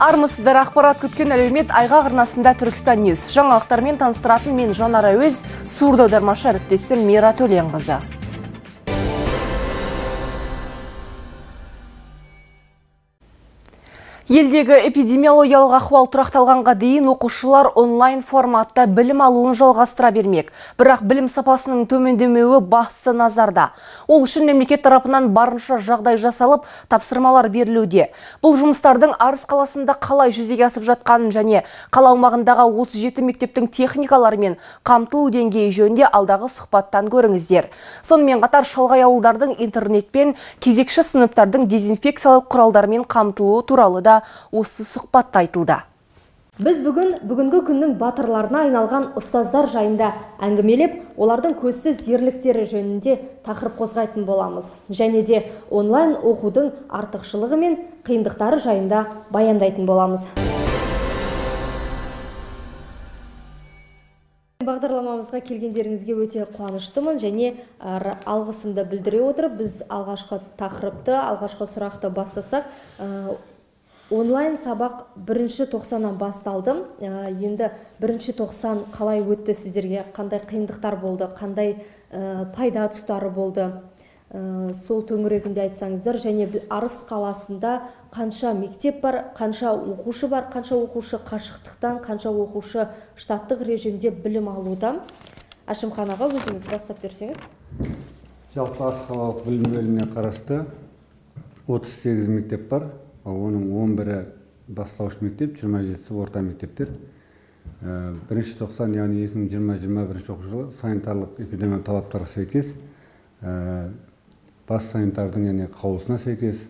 Армысыздар, ақпарат күткен әлеумет айға арнасында Түркістан Ньюс. Жаңалықтармен таныстыратын мен Жанар Әуез, сурдо дармашы әріптесім Мира Төленқызы. Елдегі эпидемиологиялық ахуал тұрақталғанға дейін оқушылар онлайн форматта білім алуын жалғастыра бермек. Бірақ білім сапасының төмендемеуі басты назарда. Ол үшін мемлекет тарапынан барынша жағдай жасалып, тапсырмалар берілуде. Бұл жұмыстардың Арыс қаласында қалай жүзеге асып жатқанын және қала аумағындағы 37 мектептің техникаларымен қамтылу деңгейі жөнінде алдағы сұхбаттан көріңіздер. Сонымен қатар шалғай ауылдардың интернетпен, кезекші сыныптардың дезинфекциялық құралдармен қамтылуы туралы да осы сұхбатта айтылды. Біз бүгінгі күннің батырларына айналған ұстаздар жайында әңгімелеп, олардың көзсіз ерліктері жөнінде тақырып қозғайтын боламыз. Және де онлайн оқудың артықшылығы мен қиындықтары жайында баяндайтын боламыз. Бағдарламамызға келгендеріңізге өте қуаныштымын және алғысымды білдіре отырып, біз алғашқы тақырыпты, алғашқы сұрақты бастасақ, онлайн сабақ 1-90-нан басталды. Енді 1-90 қалай өтті сіздерге, қандай қиындықтар болды, қандай пайда тұстары болды, сол төңірегінде айтсаңыздар. Және Арыс қаласында қанша мектеп бар, қанша оқушы бар, қанша оқушы қашықтықтан, қанша оқушы штаттық режимде білім алуда. Ашымхан аға, өзіңіз бастап берсеңіз. Жалпы Арыс қалалық білім бөліміне қарасты 38 мектеп бар. Оның 11-і бастауыш мектеп, 27-сі орта мектептер. 1-90, яғни 2020-21 оқу жылы санитарлық эпидемиялық талаптарға сәйкес, бас санитардың яғни қаулысына сәйкес,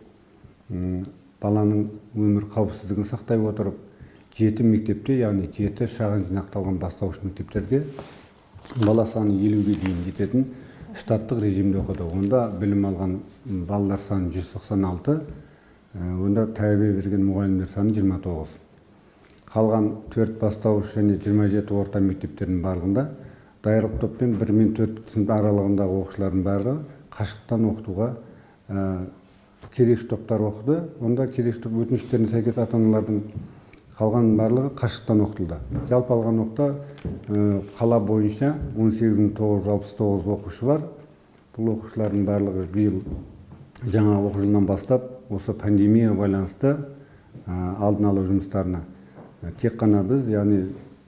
баланың өмір қауіпсіздігін сақтай отырып, 7 мектепте, яғни 7 шағын жинақталған бастауыш мектептерде бала саны 50-ге дейін жететін штаттық режимде оқыды. Онда білім алған балалар саны 196, онда тәрбие берген мұғалімдер саны 29. Қалған 4 бастауыш және 27 орта мектептердің барлығында даярлық топпен 1 мен 4 сынып аралығындағы оқушылардың барлығы қашықтан оқытуға керекші топтар оқыды. Онда керекші топ өтініштеріне сәйкес ата-аналардың қалған барлығы қашықтан оқытылды. Жалпы алған уақытта қала бойынша 18969 оқушы бар. Бұл оқушылардың барлығы биыл жаңа оқу жылынан бастап осы пандемия байланысты алдын алу жұмыстарына тек қана біз, яғни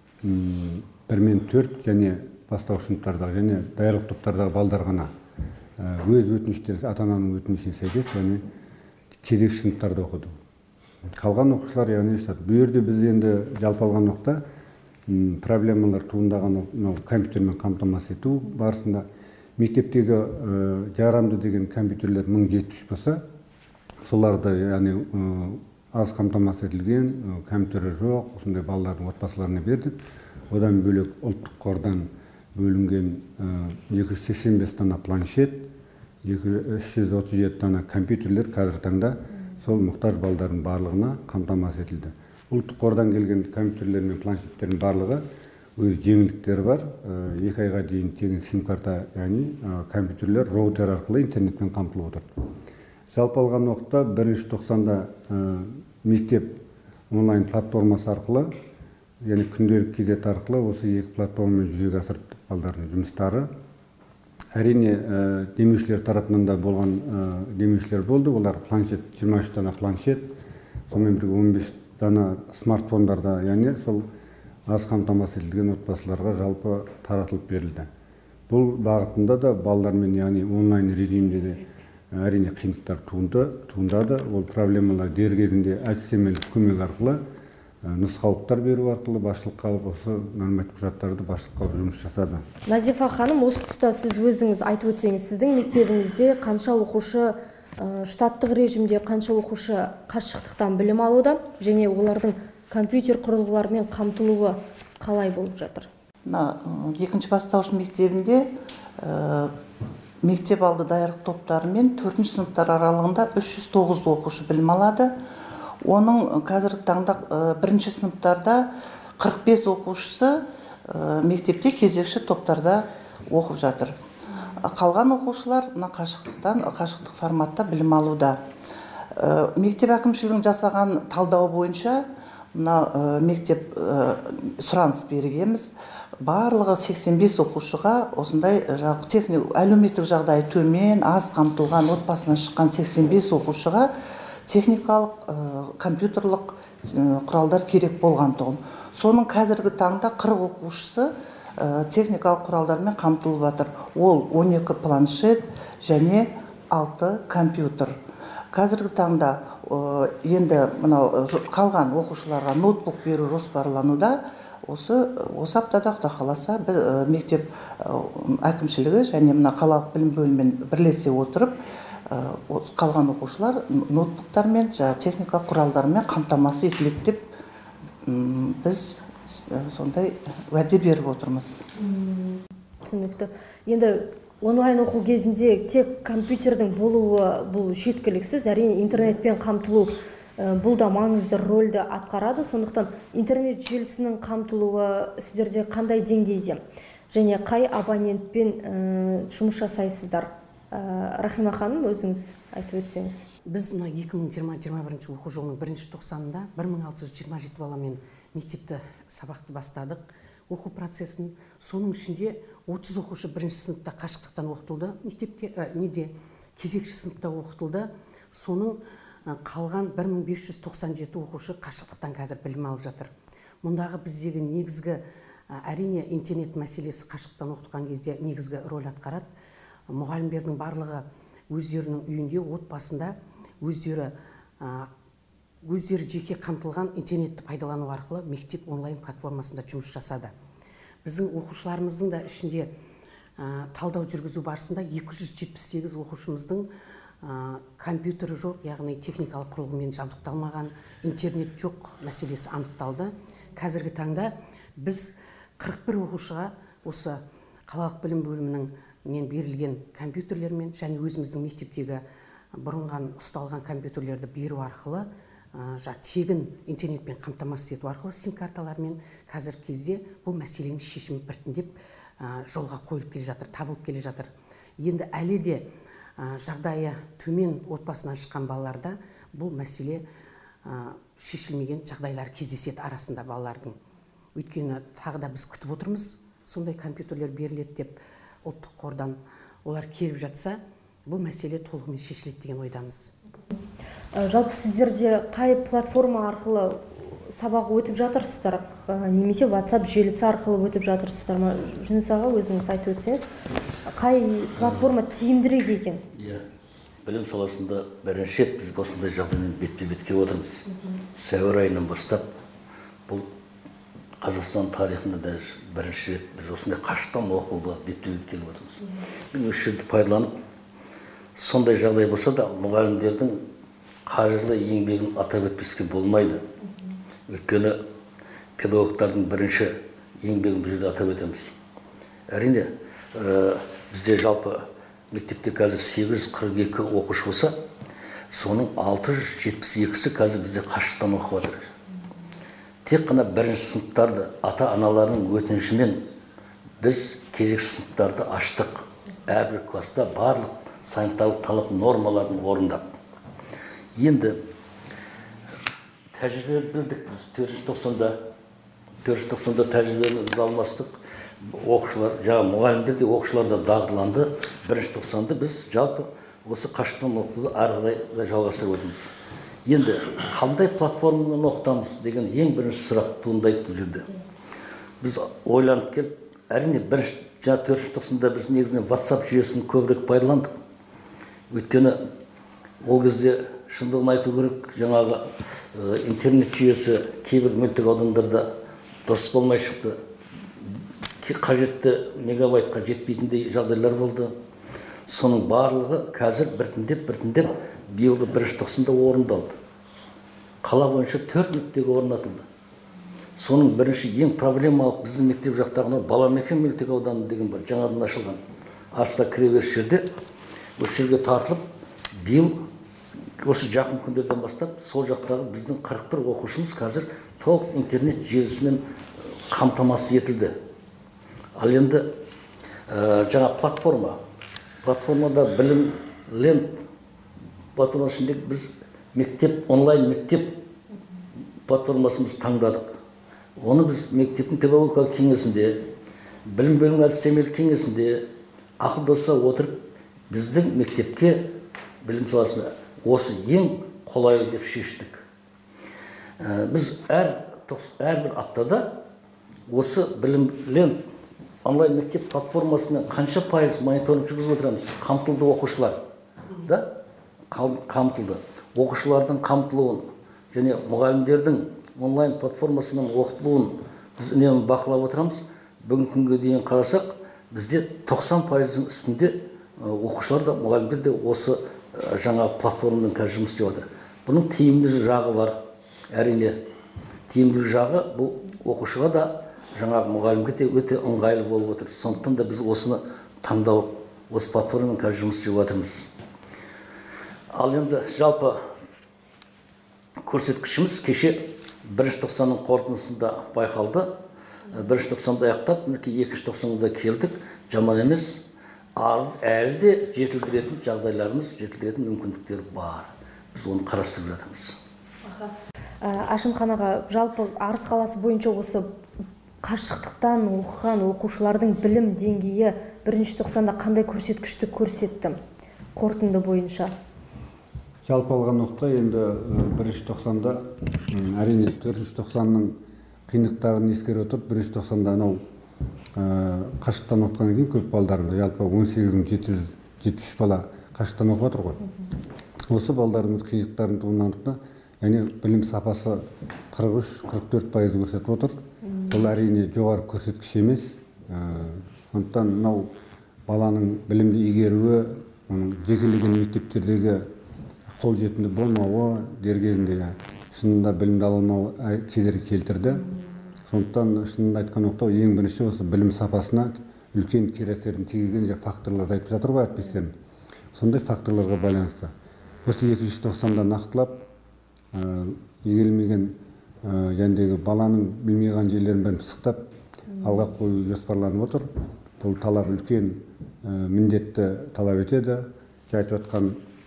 1 мен 4 және бастауыш сыныптардағы және даярлық топтардағы балдар ғана өз өтініштері, ата-ананың өтінішіне сәйкес, яғни керекші сыныптарда оқыды. Қалған оқушылар, яғни бұл жерде біз енді жалпы алған уақытта проблемалар туындаған компьютермен қамтамасыз ету барысында мектептегі жарамды деген компьютерлер 1073 болса, соларды, яғни аз қамтамасыз етілген, компьютері жоқ, осындай балалардың отбасыларына бердік. Одан бөлек ұлттық қордан бөлінген 285 дана планшет, 337 дана компьютерлер қазіргі таңда сол мұқтаж балалардың барлығына қамтамасыз етілді. Ұлттық қордан келген компьютерлер мен планшеттердің барлығы өз жеңілдіктері бар. 2 айға дейін тегін сим-карта, яғни компьютерлер роутер арқылы интернетпен қамтылып отыр. Жалпы алған уақытта 1-90-да мектеп онлайн платформасы арқылы, яғни күнделік кезет арқылы осы 2 платформамен жүзеге асырды балалардың жұмыстары. Әрине, демеушілер тарапынан да болған демеушілер болды. Олар планшет, 23 дана планшет, сонымен бірге 15 дана смартфондарда, яғни сол аз қамтамасыз етілген отбасыларға жалпы таратылып берілді. Бұл бағытында да балалармен, яғни онлайн режимде де әрине қиындықтар туындады. Ол проблемалар дер кезінде әдістемелік көмек арқылы, нұсқаулықтар беру арқылы басшылыққа алып, осы нормативтік құжаттарды басшылыққа алып жұмыс жасады. Назифа ханым, осы тұста сіз өзіңіз айтып өтсеңіз, сіздің мектебіңізде қанша оқушы штаттық режимде, қанша оқушы қашықтықтан білім алуда және олардың компьютер құрылғыларымен қамтылуы қалай болып жатыр? Екінші бастауыш мектебінде мектеп алды даярлық топтарымен 4-ші сыныптар аралығында 309 оқушы білім алады. Оның қазіргі таңда 1-ші сыныптарда 45 оқушысы мектепте кезекші топтарда оқып жатыр. Қалған оқушылар қашықтық форматта білім алуда. Мектеп әкімшілігінің жасаған талдауы бойынша мына мектеп сұраныс бергенбіз. Барлығы 85 оқушыға осындай әлеуметтік жағдайы төмен, аз қамтылған отбасынан шыққан 85 оқушыға техникалық, компьютерлік құралдар керек болған тұғын. Соның қазіргі таңда 40 оқушысы техникалық құралдармен қамтылып жатыр. Ол 12 планшет және 6 компьютер. Қазіргі таңда енді қалған оқушыларға ноутбук беру жоспарлануда. Осы аптада Құдай қаласа мектеп әкімшілігі және қалалық білім бөлімімен бірлесе отырып, қалған оқушылар ноутбуктармен, техникалық құралдармен қамтамасыз етіледі деп біз сондай уәде беріп отырмыз. Түсінікті. Енді онлайн оқу кезінде тек компьютердің болуы бұл жеткіліксіз, әрине интернетпен қамтылу бұл да маңызды рөлді атқарады. Сондықтан интернет желісінің қамтылуы сіздерде қандай деңгейде және қай абонентпен жұмыс жасайсыздар? Рахима ханым, өзіңіз айтып өтсеңіз. Біз 2020-21 оқу жылының 1-ші тоқсанында 1627 баламен мектепті сабақты бастадық. Оқу процесін соның ішінде 30 оқушы 1-ші сыныпта қашықтықтан оқытылды, мектепте кезекші сыныпта оқытылды. Соның қалған 1597 оқушы қашықтықтан қазір білім алып жатыр. Мұндағы біздегі негізгі әрине интернет мәселесі қашықтықтан оқытқан кезде негізгі рөл атқарады. Мұғалімдердің барлығы өздерінің үйінде, отбасында өздері жеке қамтылған интернетті пайдалану арқылы мектеп онлайн платформасында жұмыс жасады. Біздің оқушыларымыздың да ішінде талдау жүргізу барысында 278 оқушымыздың компьютері жоқ, яғни техникалық құрылғымен жабдықталмаған, интернет жоқ мәселесі анықталды. Қазіргі таңда біз 41 оқушыға осы қалалық білім бөлімінің берілген компьютерлермен және өзіміздің мектептегі бұрынған ұсталған компьютерлерді беру арқылы тегін интернетпен қамтамасыз ету арқылы сим карталармен қазіргі кезде бұл мәселенің шешімі біртіндеп жолға қойылып келе жатыр, табылып келе жатыр. Енді әлі де жағдайы төмен отбасынан шыққан балаларда бұл мәселе шешілмеген жағдайлар кездеседі арасында балалардың. Өйткені тағы да біз күтіп отырмыз, сондай компьютерлер беріледі деп ұлттық қордан олар келіп жатса, бұл мәселе толығымен шешіледі деген ойдамыз. Жалпы сіздерде қай платформа арқылы сабақ өтіп жатырсыздар, немесе WhatsApp желісі арқылы өтіп жатырсыздар ма? Жүніс аға, өзіңіз айтып өтсеңіз, қай платформа тиімдірек екен? Білім саласында бірінші рет біз осындай жағдаймен бетпе-бет келіп отырмыз. Сәуір айынан бастап бұл Қазақстан тарихында да бірінші рет біз осындай қашықтан оқуға бетпе-бет келіп отырмыз. Мен осы жерді пайдаланып, сондай жағдай болса да мұғалімдердің қажырлы еңбегін атап өтпеске болмайды. Өйткені педагогтардың бірінші еңбегін бұл жерде атап өтеміз. Әрине, бізде жалпы мектепте қазір 842 оқушы болса, соның 672-сі қазір бізде қашықтан оқып жатыр. Тек қана бірінші сыныптарды ата-аналарының өтінішімен біз кезекші сыныптарды аштық. Әрбір класста барлық санитарлық талап нормаларын орындап. Енді тәжірибе білдік, біз 4-ші тоқсанда тәжірибені біз алмастық. Оқушылар, мұғалімдер де оқушылар да дағдыланды. 1-ші тоқсанда біз жалпы осы қашықтан оқытуды ары қарай жалғастырып өтеміз. Енді қандай платформадан оқытамыз деген ең бірінші сұрақ туындайды бұл жерде. Біз ойланып келіп, әрине 4-ші тоқсанда біз негізінен WhatsApp жүйесін көбірек пайдаландық. Өйткені ол кезде шындығын айту керек, жаңағы интернет жүйесі кейбір мөлтек аудандарда дұрыс болмай шықты. Қажетті мегабайтқа жетпейтіндей жағдайлар болды. Соның барлығы қазір біртіндеп биылғы 1-ші тоқсанда орындалды. Қала бойынша 4 мектеп орнатылды. Соның бірінші ең проблемалық біздің мектеп жақтағына Баламекен мөлтек ауданы деген бар, жаңадан ашылған. Асқа кіреберіс жерде, осы жерге тартылып, биыл осы жақын күндерден бастап сол жақтағы біздің 41 оқушымыз қазір толық интернет желісімен қамтамасыз етілді. Ал енді жаңа платформада білім ленд платформасында біз мектеп, онлайн мектеп платформасымыз таңдадық. Оны біз мектептің педагогикалық кеңесінде, білім бөлімінің әдістемелік кеңесінде ақылдаса отырып, біздің мектепке білім саласында осы ең қолайлы деп шештік. Біз әрбір аптада осы білімлен онлайн мектеп платформасымен қанша пайыз мониторинг жүргізіп отырамыз. Қамтылды оқушылар, да? Қамтылды. Оқушылардың қамтылуын және мұғалімдердің онлайн платформасымен оқытылуын біз үнемі бақылап отырамыз. Бүгінгі күнге дейін қарасақ, бізде 90%-ның үстінде оқушылар да, мұғалімдер де осы жаңа платформамен қазір жұмыс істеп отыр. Бұның тиімді жағы бар. Әрине, тиімділік жағы бұл оқушыға да, жаңағы мұғалімге де өте ыңғайлы болып отыр. Сондықтан да біз осыны таңдау, осы платформамен қазір жұмыс істеп жатырмыз. Ал енді жалпы көрсеткішіміз кеше 1-90-ның қорытындысында байқалды. 1-90-да аяқтап, 2-90-да келдік. Жаман емес. Әлі де жетілдіретін жағдайларымыз, жетілдіретін мүмкіндіктер бар. Біз оны қарастырып жатырмыз. Ашымхан аға, жалпы Арыс қаласы бойынша осы қашықтықтан оқыған оқушылардың білім деңгейі 1-90-да қандай көрсеткішті көрсетті қорытынды бойынша? Жалпы алған оқта енді 1-90-да әрине 4-90-ның қиындықтарын ескере отырып, 1-90-да анау қашықтан оқығаннан кейін көп балдарымыз, жалпы 18.773 бала қашықтан оқып отыр ғой. Осы балдарымыз қиындықтарын туындағандықтан, яғни білім сапасы 43-44% көрсетіп отыр. Бұл әрине жоғары көрсеткіш емес. Сондықтан мынау баланың білімді игеруі, оның жекелеген мектептердегі қолжетімді болмауы, дер кезінде шынында білімді ала алмауы кедергі келтірді. Сондықтан шынында айтқан оқта ең бірінші осы білім сапасына үлкен кері әсерін тигізген факторларды айтып жатыр ғой әріптестерім. Сондай факторларға байланысты. Осы 290-да нақтылап, игерілмеген жәндегі баланың білмеген жерлерін бәрін пысықтап алға қою жоспарланып отыр. Бұл талап үлкен міндетті талап етеді. Айтып жатқан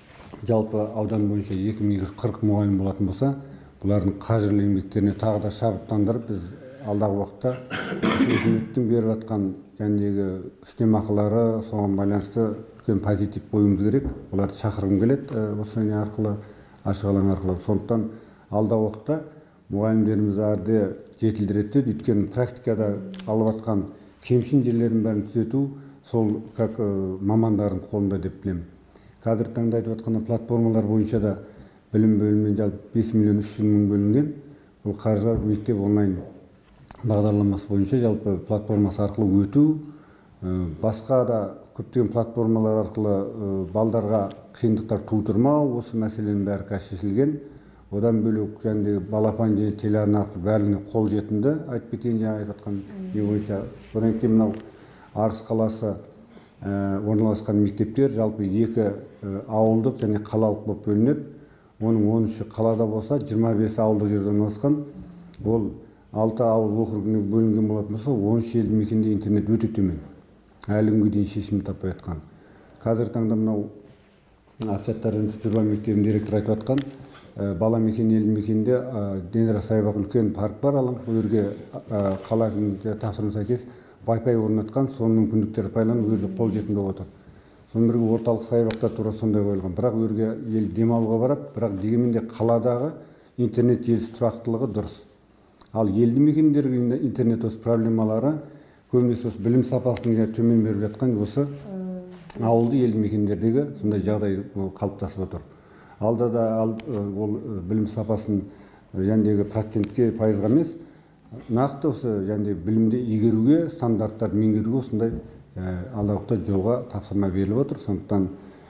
жалпы аудан бойынша 2240 мұғалім болатын болса, бұлардың қажырлы еңбектеріне тағы да шабыттандырып, біз алдағы уақытта үкіметтің беріп жатқан жәндегі үстемақылары соған байланысты үлкен позитив қоюымыз керек. Оларды шақырғым келеді осы арқылы, ашық алаң арқылы. Сондықтан алдағы уақытта мұғалімдеріміз әрде жетілдіреді. Өйткені практикада алып жатқан кемшін жерлерін бәрін түзету сол как мамандардың қолында деп білемін. Қазіргі таңда айтып жатқан платформалар бойынша да білім бөлімінен жалпы 5 миллион 300 мың бөлінген. Бұл қаржы мектеп онлайн бағдарламасы бойынша жалпы платформасы арқылы өту, басқа да көптеген платформалар арқылы балдарға қиындықтар тудырмау, осы мәселенің бәрі қазір шешілген. Одан бөлек жәндегі балапан және телеарна арқылы бәріне қол жетімді. Айтып кетейін жаңа айтып жатқан не бойынша. Одан кейін мынау Арыс қаласы орналасқан мектептер жалпы 2 ауылдық және қалалық болып бөлінеді. Оның 13-і қалада болса, 25 ауылдық жерде орналасқан. Ол 6 ауыл округіне бөлінген болатын болса, 13 елді мекенде интернет өте төмен. Әлі күнге дейін шешімін таппай жатқан. Қазіргі таңда мынау Апсаттар Жұрла мектебінің директоры айтып жатқан, бала мекен елді мекенде Денра саябақ үлкен парк бар алаң. Бұл жерге қала әкімдігінің тапсырмасына сәйкес Wi-Fi орнатқан, соның мүмкіндіктері пайдаланып өзі қол жетімді болып отыр. Сонымен бірге орталық саябақта тура сондай қойылған. Бірақ өрге ел демалуға барады, бірақ дегенмен де қаладағы интернет желісі тұрақтылығы дұрыс. Ал елді мекендерге интернет осы проблемалары көбінесе осы білім сапасының төмен беріп жатқан осы ауылды елді мекендердегі сондай жағдай қалыптасып отыр. Алда да ол білім сапасын жәндегі процентке пайызға емес, нақты осы жәндегі білімді игеруге, стандарттарды меңгеруге осындай алдағы уақытта жолға тапсырма беріліп отыр. Сондықтан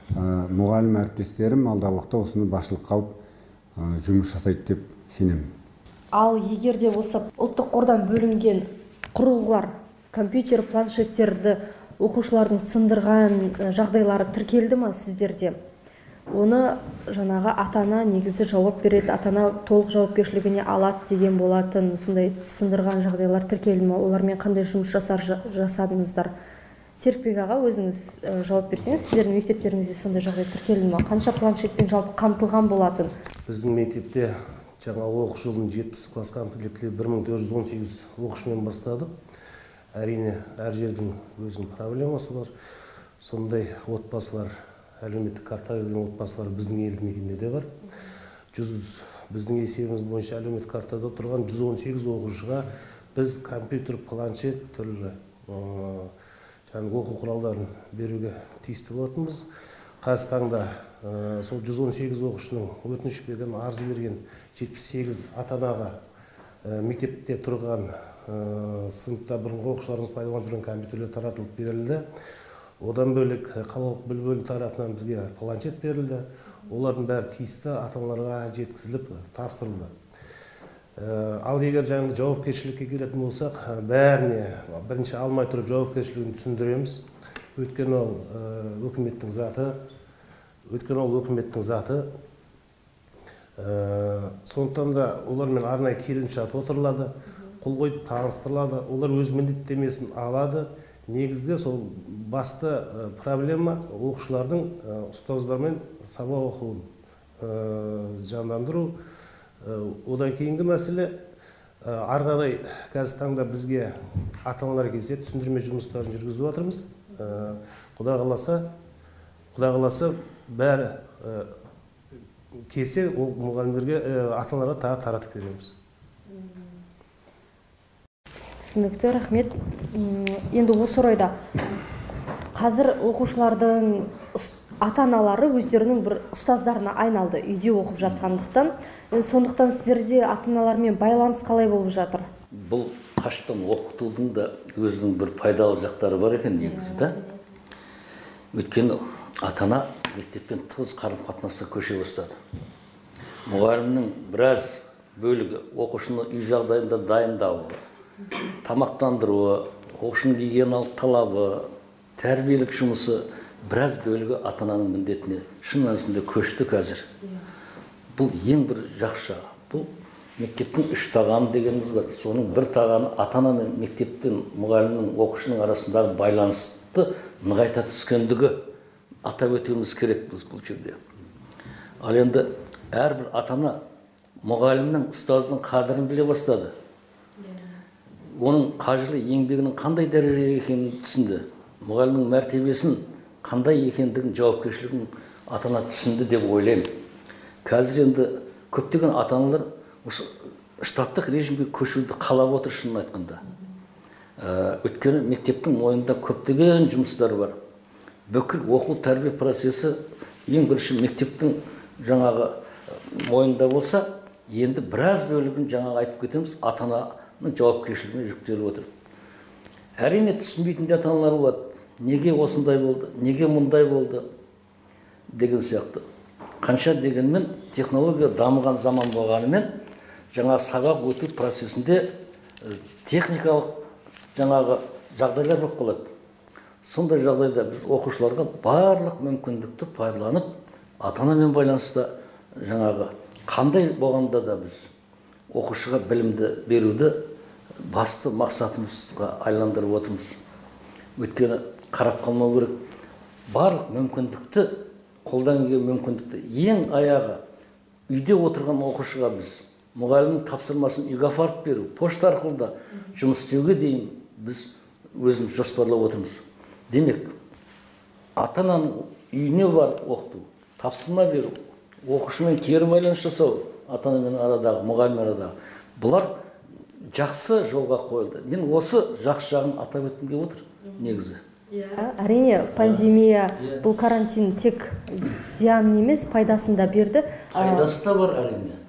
мұғалім әріптестерім алдағы уақытта осыны басшылыққа алып жұмыс жасайды деп сенемін. Ал егер де осы ұлттық қордан бөлінген құрылғылар, компьютер, планшеттерді оқушылардың сындырған жағдайлары тіркелді ма сіздерде? Оны жаңағы ата-ана негізі жауап береді, ата-ана толық жауапкершілігіне алады деген болатын, сондай сындырған жағдайлар тіркелді ме? Олармен қандай жұмыс жасадыңыздар? Серікбек аға, өзіңіз жауап берсеңіз, сіздердің мектептеріңізде сондай жағдай тіркелді ме? Қанша планшетпен жалпы қамтылған болатын? Біздің мектепте жаңа оқу жылын 70 классқа қамтылып 1418 оқушымен бастадық. Әрине, әр жердің өзінің проблемасы бар. Сондай отбасылар, әлеуметтік картаға кірген отбасылар біздің елді мекенде де бар. Біздің есебіміз бойынша әлеуметтік картада тұрған 118 оқушыға біз компьютер, планшет түрлі оқу құралдарын беруге тиісті болатынбыз. Қазіргі таңда сол 118 оқушының өтініш берген, арыз берген 78 ата-анаға мектепте тұрған сыныпта бұрынғы оқушыларымыз пайдаланып жүрген компьютерлер таратылып берілді. Одан бөлек қалалық білім бөлімі тарапынан бізге планшет берілді. Олардың бәрі тиісті ата-аналарға жеткізіліп тапсырылды. Ал егер жаңағы жауапкершілікке келетін болсақ, бәріне бірінші алмай тұрып жауапкершілігін түсіндіреміз. Өйткені ол өкіметтің заты. Сондықтан да олармен арнайы келісімшарт отырылады, қол қойып таныстырылады, олар өз міндеттемесін алады. Негізгі сол басты проблема оқушылардың ұстаздармен сабақ оқуын жандандыру. Одан кейінгі мәселе, ары қарай қазіргі таңда бізге ата-аналар келсе түсіндірме жұмыстарын жүргізіп жатырмыз. Құдай қаласа бәрі келсе ол мұғалімдерге, ата-аналарға тағы таратып береміз. Түсінікті, рахмет. Енді осы орайда қазір оқушылардың ата-аналары өздерінің бір ұстаздарына айналды, үйде оқып жатқандықтан. Сондықтан сіздерде ата-аналармен байланыс қалай болып жатыр? Бұл қаштан оқытудың да өзінің бір пайдалы жақтары бар екен негізі. Өйткені ата-ана мектеппен тығыз қарым-қатынасқа көше бастады. Мұғалімнің біраз бөлігі оқушыны үй жағдайында дайындауы, тамақтандыруы, оқушының гигиеналық талабы, тәрбиелік жұмысы біраз бөлігі ата-ананың міндетіне шын мәнісінде көшті қазір. Бұл ең бір жақсы. Бұл мектептің 3 тағаны дегеніміз бар. Соның бір тағаны ата-ана мен мектептің, мұғалімнің, оқушының арасындағы байланысты нығайта түскендігі атап өтуіміз керек біз бұл жерде. Ал енді әрбір ата-ана мұғалімнің, ұстаздың қадірін біле бастады. Оның қажырлы еңбегінің қандай дәрежеде екенін түсінді. Мұғалімнің мәртебесін қандай екендігін, жауапкершілігін ата-ана түсінді деп ойлаймын. Қазір енді көптеген ата-аналар штаттық режимге көшуді қалап отыр шынын айтқанда. Өйткені мектептің мойнында көптеген жұмыстар бар. Бүкіл оқу тәрбие процесі ең бірінші мектептің жаңағы мойнында болса, енді біраз бөлігін жаңағы айтып кетеміз, ата-ананың жауапкершілігіне жүктеліп отыр. Әрине түсінбейтін ата-аналар болады. Неге осындай болды, неге мұндай болды деген сияқты. Қанша дегенмен технология дамыған заман болғанымен, жаңа сабақ өту процесінде техникалық жаңағы жағдайлар болып қалады. Сондай жағдайда біз оқушыларға барлық мүмкіндікті пайдаланып, ата-анамен байланыста жаңағы қандай болғанда да біз оқушыға білімді беруді басты мақсатымызға айландырып отырмыз. Өйткені қарап қалмау керек. Барлық мүмкіндікті, қолдан келген мүмкіндікті, ең аяғы үйде отырған оқушыға біз мұғалімнің тапсырмасын үйге апарып беру, пошта арқылы да жұмыс істеуге дейін біз өзіміз жоспарлап отырмыз. Демек, ата-ананың үйіне барып оқыту, тапсырма беру, оқушымен кері байланыс жасау, ата-анамен арадағы, мұғалім арадағы, бұлар жақсы жолға қойылды. Мен осы жақсы жағын атап өткім келіп отыр негізі. Әрине, пандемия, бұл карантин тек зиян емес, пайдасын да берді. Пайдасы да бар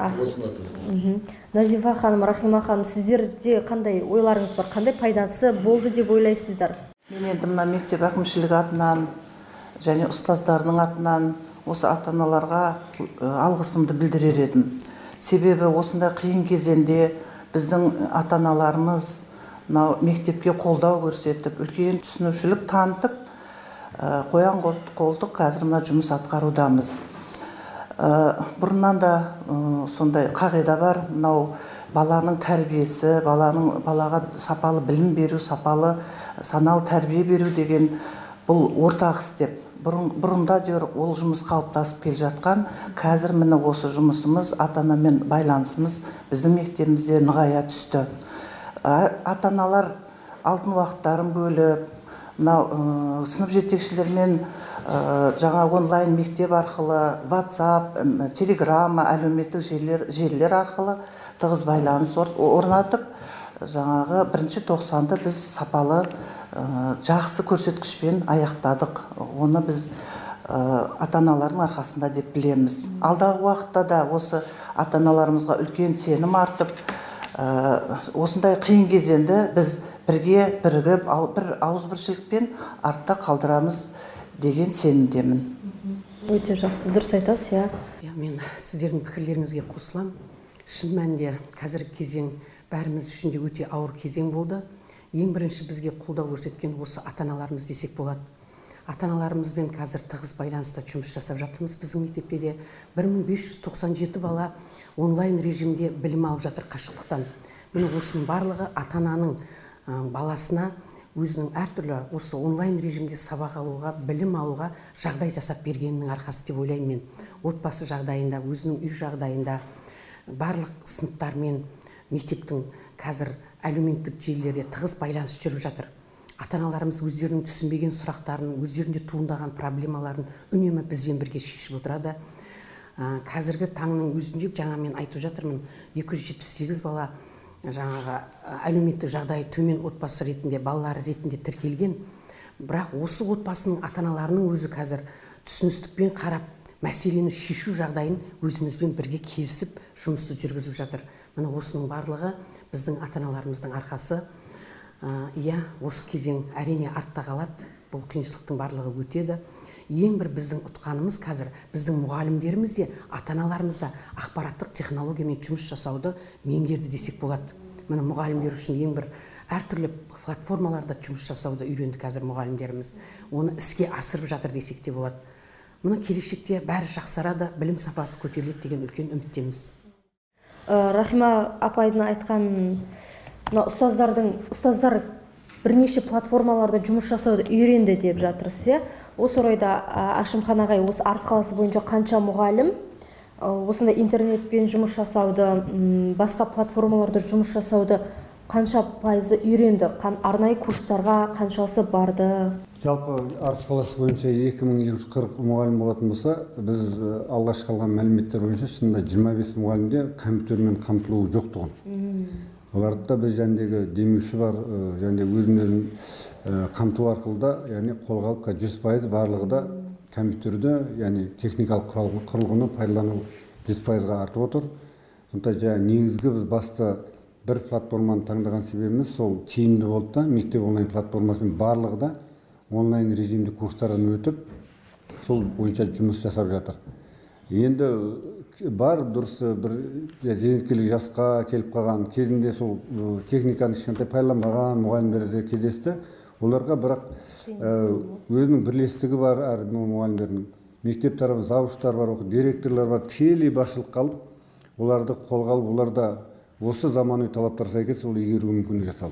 әрине. Назифа ханым, Рахима ханым, сіздерде қандай ойларыңыз бар, қандай пайдасы болды деп ойлайсыздар? Мен енді мына мектеп әкімшілігі атынан және ұстаздардың атынан осы ата-аналарға алғысымды білдірер едім. Себебі осындай қиын кезеңде біздің ата-аналарымыз мектепке қолдау көрсетіп, үлкен түсінушілік танытып, қоян қолтық қазір мына жұмыс атқарудамыз. Бұрыннан да сондай қағида бар, мынау баланың тәрбиесі, балаға сапалы білім беру, сапалы саналы тәрбие беру деген бұл ортақ істеп. Бұрында ол жұмыс қалыптасып келе жатқан, қазір міне осы жұмысымыз, ата-анамен байланысымыз біздің мектебімізде нығая түсті. Ата-аналар алтын уақыттарын бөліп, сынып жетекшілермен жаңа онлайн мектеп арқылы, WhatsApp, Telegram, әлеуметтік желілер арқылы тығыз байланыс орнатып, жаңағы 1-90-ды біз сапалы жақсы көрсеткішпен аяқтадық. Оны біз ата-аналардың арқасында деп білеміз. Алдағы уақытта да осы ата-аналарымызға үлкен сенім артып, осындай қиын кезеңді біз бірге бірігіп, бір ауызбіршілікпен артта қалдырамыз деген сенімдемін. Өте жақсы, дұрыс айтасыз, иә. Мен сіздердің пікірлеріңізге қосыламын. Шын мәнінде қазіргі кезең бәріміз үшін де өте ауыр кезең болды. Ең бірінші бізге қолдау көрсеткен осы ата-аналарымыз десек болады. Ата-аналарымызбен қазір тығыз байланыста жұмыс жасап жатырмыз. Біздің мектепте де 1597 бала онлайн режимде білім алып жатыр қашықтықтан. Міне осының барлығы ата-ананың баласына өзінің әртүрлі осы онлайн режимде сабақ алуға, білім алуға жағдай жасап бергенінің арқасы деп ойлаймын мен. Отбасы жағдайында, өзінің үй жағдайында, барлық сыныптармен мектептің қазір әлеуметтік желілерде тығыз байланыс жүріп жатыр. Ата-аналарымыз өздерінің түсінбеген сұрақтарын, өздерінде туындаған проблемаларын үнемі бізбен бірге шешіп отырады. Қазіргі таңның өзінде жаңа мен айтып жатырмын, 278 бала жаңағы әлеуметтік жағдайы төмен отбасы ретінде, балалары ретінде тіркелген. Бірақ осы отбасының ата-аналарының өзі қазір түсіністікпен қарап, мәселені шешу жағдайын өзімізбен бірге келісіп жұмысты жүргізіп жатыр. Міне осының барлығы біздің ата-аналарымыздың арқасы. Осы кезең әрине артта қалады. Бұл қиыншылықтың барлығы өтеді. Ең бір біздің ұтқанымыз қазір біздің мұғалімдеріміз де, ата-аналарымыз да ақпараттық технологиямен жұмыс жасауды меңгерді десек болады. Міне мұғалімдер үшін ең бір әртүрлі платформаларда жұмыс жасауды үйренді қазір мұғалімдеріміз. Оны іске асырып жатыр десек те болады. Мұны келешекте бәрі жақсарады, білім сапасы көтеріледі деген үлкен үміттеміз. Рахима апайдың айтқан ұстаздар бірнеше платформаларда жұмыс жасауды үйренді деп жатырсыз. Осы орайда Ашымхан ағай, осы Арыс қаласы бойынша қанша мұғалім осындай интернетпен жұмыс жасауды, басқа платформаларда жұмыс жасауды қанша пайызы үйренді, арнайы курстарға қаншасы барды? Жалпы Арыс қаласы бойынша 2240 мұғалім болатын болса, біз алғашқы алған мәліметтер бойынша шынында 25 мұғалімде компьютермен қамтылуы жоқ тұғын. Оларда біз жәндегі демеуші бар, жәнде өзімдерін қамту арқылы да, яғни қолға алып 100% барлығы да компьютерді, яғни техникалық құрылғыны пайдалану 100%-ға артып отыр. Сондықтан негізгі біз басты бір платформаны таңдаған себебіміз сол тиімді болды да, мектеп онлайн платформасымен барлығы да онлайн режимде курстардан өтіп, сол бойынша жұмыс жасап жатыр. Енді бар дұрыс бір зейнеткерлік жасқа келіп қалған кезінде сол техниканы кішкентай пайдаланбаған мұғалімдерде кездесті. Оларға бірақ өзінің бірлестігі бар әр мұғалімдердің. Мектеп тарапы завуштар бар, директорлар бар, тікелей басшылық қалып, оларды қолға алып, оларда осы заманауи талаптар сәйкес ол игеруге мүмкіндік жасалды.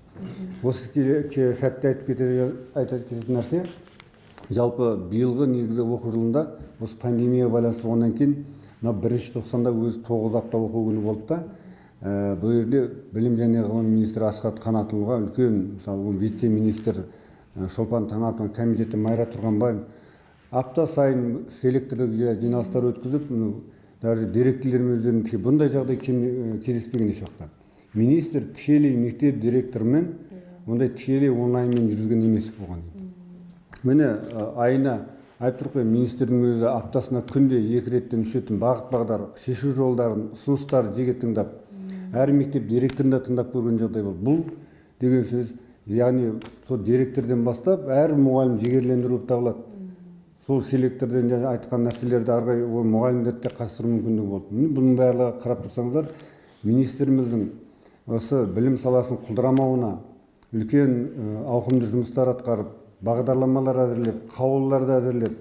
Осы сәтте айтып кететін нәрсе, жалпы биылғы негізі оқу жылында осы пандемия байланысты болғаннан кейін 1-90-да өзі 9 апта оқу күні болды да, бұл жерде білім және ғылым министрі Асхат Қанатұлыға үлкен, мысалы, вице-министр Шолпан Таңатова комитеті Майра Тұрғанбаев апта сайын селекторлық жиналыстар өткізіп, даже директорлермен өздерінің бұндай жағдай кездеспеген еш уақытта. Министр тікелей мектеп директорымен ондай тікелей онлайнмен жүрген емес болған. Міне айына айтып тұрқ қой, министрдің өзі аптасына күнде 2 реттен 3 реттен бағыт-бағдар, шешу жолдарын, ұсыныстар жеке тыңдап, әр мектеп директорында тыңдап көрген жағдай бол. Бұл деген сөз, яғни сол директорден бастап әр мұғалім жігерлендіріліп табылады. Сол селекторден айтқан нәрселерді арғай мұғалімдерді қатыстыру мүмкіндігі болды. Бұның барлығы қарап тұрсаңыздар, министріміздің осы білім саласын құлдырамауына үлкен ауқымды жұмыстар атқарып, бағдарламалар әзірлеп, қаулыларды әзірлеп,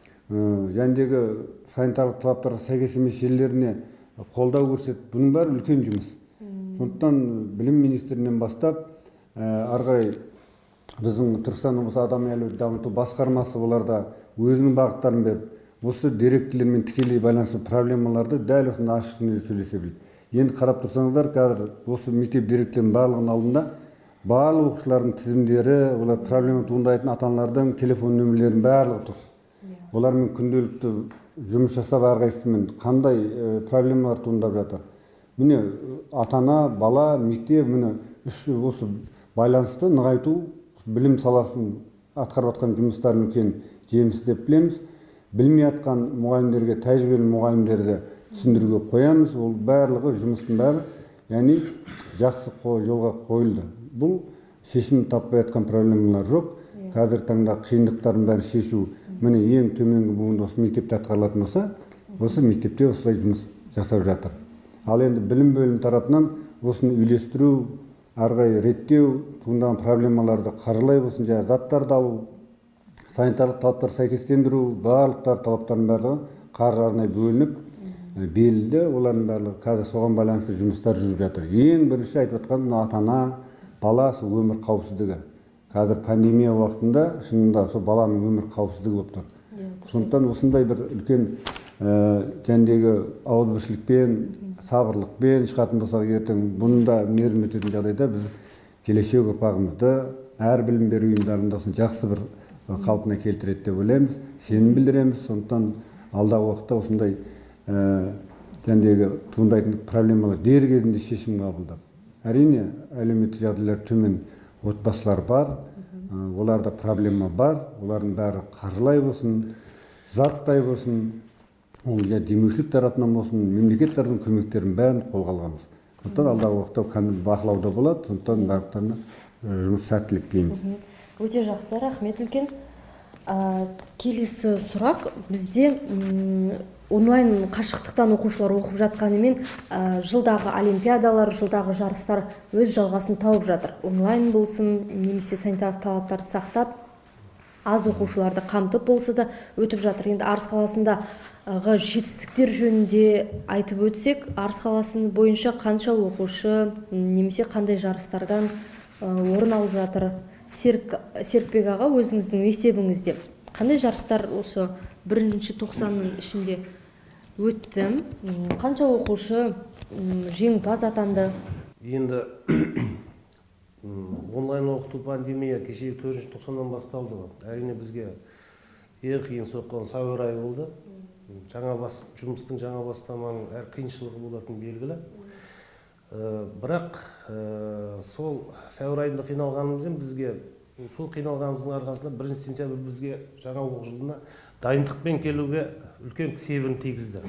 жәндегі санитарлық талаптарға сәйкес емес жерлеріне қолдау көрсетіп, бұның бәрі үлкен жұмыс. Сондықтан білім министрінен бастап ары қарай біздің Түркістан облысы адам әлеуетін дамыту басқармасы оларда өзінің бағыттарын беріп, осы директілермен тікелей байланысты проблемаларды дәл осында ашық түрде сөйлесе біледі. Енді қарап тұрсаңыздар, қазір осы мектеп директорларының барлығының алдында барлық оқушылардың тізімдері, олар проблема туындайтын ата-аналардың телефон нөмірлерінің барлығы тұр. Олармен күнделікті жұмыс жасап әрқайсысымен қандай проблемалар туындап жатыр. Міне ата-ана, бала, мектеп, міне осы байланысты нығайту білім саласын атқарып жатқан жұмыстарын үлкен жемісі деп білеміз. Білмей жатқан мұғалімдерге, тәжірибелі мұғалімдерді түсіндіруге қоямыз. Ол барлығы жұмыстың бәрі, яғни жақсы жолға қойылды. Бұл шешім таппай жатқан проблемалар жоқ. Қазір таңда қиындықтардың бәрін шешу, міне ең төменгі буында осы мектепте атқарылатын болса, осы мектепте осылай жұмыс жасап жатыр. Ал енді білім бөлімі тарапынан осыны үйлестіру, арғай реттеу, туындаған проблемаларды қаржылай болсын, жаңа заттарды алу, санитарлық талаптар сәйкестендіру, барлықтар талаптардың барлығы қаржы арнайы бөлініп, белгілі, олардың барлығы қазір соған байланысты жұмыстар жүріп жатыр. Ең бірінші айтып жатқан ата-ана, бала, сол өмір қауіпсіздігі. Қазір пандемия уақытында шынында сол баланың өмір қауіпсіздігі болып тұр. Сондықтан осындай бір үлкен жәндегі ауызбіршілікпен, сабырлықпен шығатын болсақ ертең бұнда мейірім өтетін жағдайда біз келешек ұрпағымызды әр білім беру ұйымдарында жақсы бір қалпына келтіреді деп ойлаймыз, сенім білдіреміз. Сондықтан алдағы уақытта осындай жәндегі туындайтын проблемалар дер кезінде шешім қабылдап. Әрине әлеуметтік жағдайлар төмен отбасылар бар, оларда проблема бар, олардың бәрі қаржылай болсын, заттай болсын, ол демеушілік тарапынан болсын, мемлекет тарапынан көмектерін бәрін қолға алғанбыз. Сондықтан алдағы уақытта бақылауда болады, сондықтан барлықтарына жұмыс сәттілік тілейміз. Өте жақсы, рахмет үлкен. Келесі сұрақ, бізде онлайн қашықтықтан оқушылар оқып жатқанымен жылдағы олимпиадалар, жылдағы жарыстар өз жалғасын тауып жатыр. Онлайн болсын, немесе санитарлық талаптарды сақтап, аз оқушыларды қамтып болса да өтіп жатыр. Енді Арыс қаласындағы жетістіктер жөнінде айтып өтсек, Арыс қаласының бойынша қанша оқушы немесе қандай жарыстардан орын алып жатыр? Серікбек аға, өзіңіздің мектебіңізде қандай жарыстар осы 1-90-ның ішінде өтті? Қанша оқушы жеңімпаз атанды? Енді онлайн оқыту пандемия кешегі 4-90-нан басталды. Әрине бізге ең қиын соққан сәуір айы болды. Жұмыстың жаңа бастаманың әр қиыншылығы болатын белгілі. Бірақ сол сәуір айында қиналғанымызбен бізге, сол қиналғанымыздың арқасында 1 сентябрь бізге жаңа оқу жылына дайындықпен келуге үлкен себебін тигізді.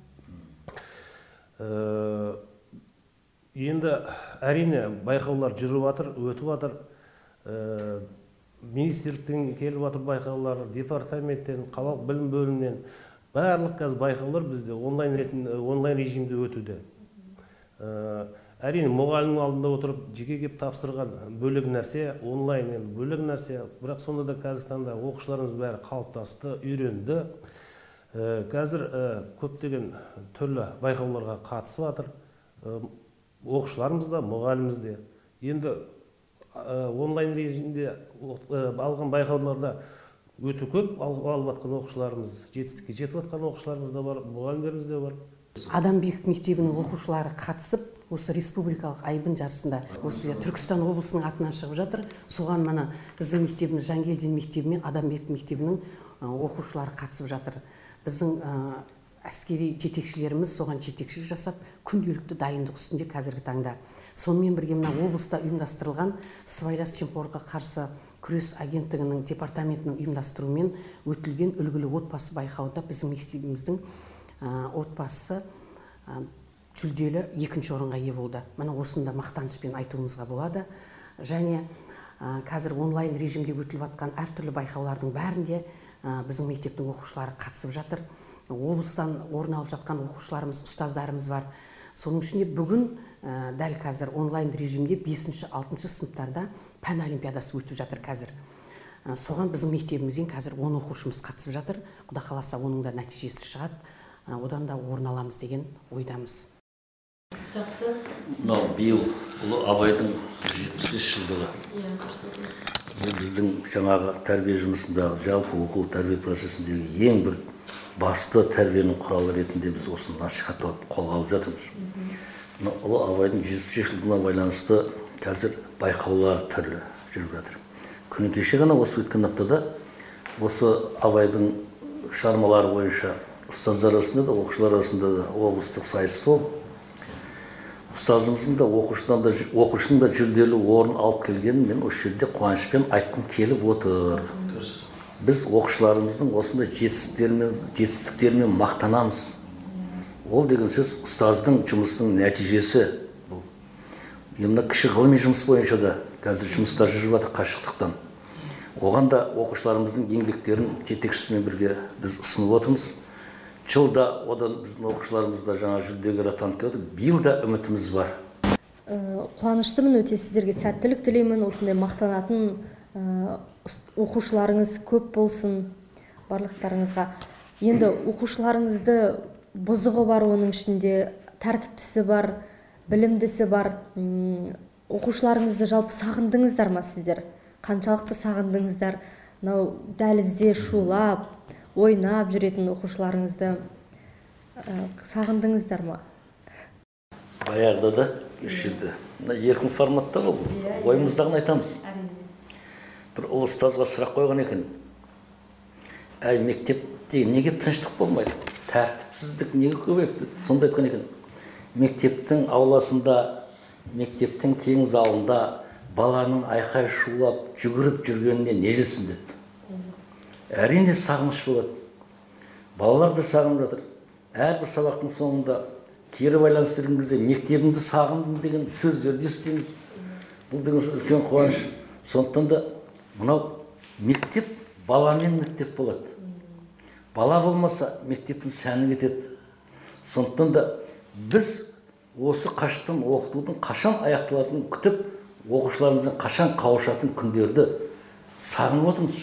Енді әрине байқаулар жүріп жатыр, өтіп жатыр. Министрліктен келіп жатыр байқаулар, департаменттен, қалалық білім бөлімінен барлық қазір байқаулар бізде онлайн режимде өтуде. Әрине мұғалімнің алдында отырып жеке кеп тапсырған бөлек нәрсе, онлайн бөлек нәрсе, бірақ сонда да қазір таңда оқушыларымыз бәрі қалыптасты, үйренді. Қазір көптеген түрлі байқауларға қатысып жатыр. Оқушыларымыз да, мұғаліміміз де. Енді онлайн режимде алған байқауларда өте көп алып жатқан оқушыларымыз, жетістікке жетіп жатқан оқушыларымыз да бар, мұғалімдеріміз де бар. Адамбек мектебінің оқушылары қатысып, осы республикалық айбын жарысында осы Түркістан облысының атынан шығып жатыр. Соған мана біздің мектебіміз Жангелдин мектебі мен Адамбек мектебінің оқушылары қатысып жатыр. Біздің әскери жетекшілеріміз соған жетекшілік жасап, күнделікті дайындық үстінде қазіргі таңда. Сонымен бірге мына облыста ұйымдастырылған сыбайлас жемқорлыққа қарсы күрес агенттігінің департаментінің ұйымдастыруымен өтілген үлгілі отбасы байқауында біздің мектебіміздің отбасы жүлделі 2-ші орынға ие болды. Мына осында мақтанышпен айтуымызға болады. Және қазір онлайн режимде өтіліп жатқан әртүрлі байқаулардың бәрінде біздің мектептің оқушылары қатысып жатыр. Облыстан орын алып жатқан оқушыларымыз, ұстаздарымыз бар. Соның ішінде бүгін дәл қазір онлайн режимде 5-6 сыныптарда пән олимпиадасы өтіп жатыр қазір. Соған біздің мектебімізден қазір 10 оқушымыз қатысып жатыр. Құда қаласа оның да нәтижесі шығады. Одан да орын аламыз деген ойдамыз. Жақсы. Мынау биыл ұлы Абайдың 75 жылдығы. Бұл біздің жаңағы тәрбие жұмысындағы жалпы оқу тәрбие процесіндегі ең бір басты тәрбиенің құралы ретінде біз осы насихаттауды қолға алып жатырмыз. Ұлы Абайдың 75 жылдығына байланысты қазір байқаулар түрлі жүріп жатыр. Күні кеше ғана осы өткен аптада осы Абайдың шығармалары бойынша ұстаздар арасында да оқушылар арасында да облыстық сайыс болып, ұстазымыздың да оқушының да жүлделі орын алып келгенін мен осы жерде қуанышпен айтқым келіп отыр. Біз оқушыларымыздың осындай жетістіктерімен мақтанамыз. Ол деген сөз ұстаздың жұмысының нәтижесі. Бұл мына кіші ғылыми жұмыс бойынша да қазір жұмыстар жүріп жатыр қашықтықтан. Оған да оқушыларымыздың еңбектерін жетекшісімен бірге біз ұсынып отырмыз. Жылда одан біздің оқушыларымызда жаңа жүлдегер атанып келді. Биыл да үмітіміз бар. Қуаныштымын, өте сіздерге сәттілік тілеймін. Осындай мақтанатын оқушыларыңыз көп болсын барлықтарыңызға. Енді оқушыларыңызды бұзығы бар, оның ішінде тәртіптісі бар, білімдісі бар. Оқушыларыңызды жалпы сағындыңыздар ма сіздер? Қаншалықты сағындыңыздар? Мынау дәлізде шулап, ойнап жүретін оқушыларыңызды сағындыңыздар ма? Баяғыда да жерде еркін форматта болды. Ойымыздағын айтамыз. Бір ұлы ұстазға сұрақ қойған екен. Әй, мектепте неге тыныштық болмайды? Тәртіпсіздік неге көбейіп? Сонда айтқан екен. Мектептің ауласында, мектептің кең залында баланың айқай шулап, жүгіріп жүргеніне не жетсін деп. Әрине сағыныш болады. Балалар да сағынып жатыр. Әрбір сабақтың соңында кері байланыс берген кезде мектебімді сағындым деген сөздерді естиміз. Бұл деген үлкен қуаныш. Сондықтан да мынау мектеп баламен мектеп болады. Бала болмаса мектептің сәні кетеді. Сондықтан да біз осы қашықтан оқытудың қашан аяқталатынын күтіп, оқушыларымыздың қашан қауышатын күндерді сағынып отырмыз.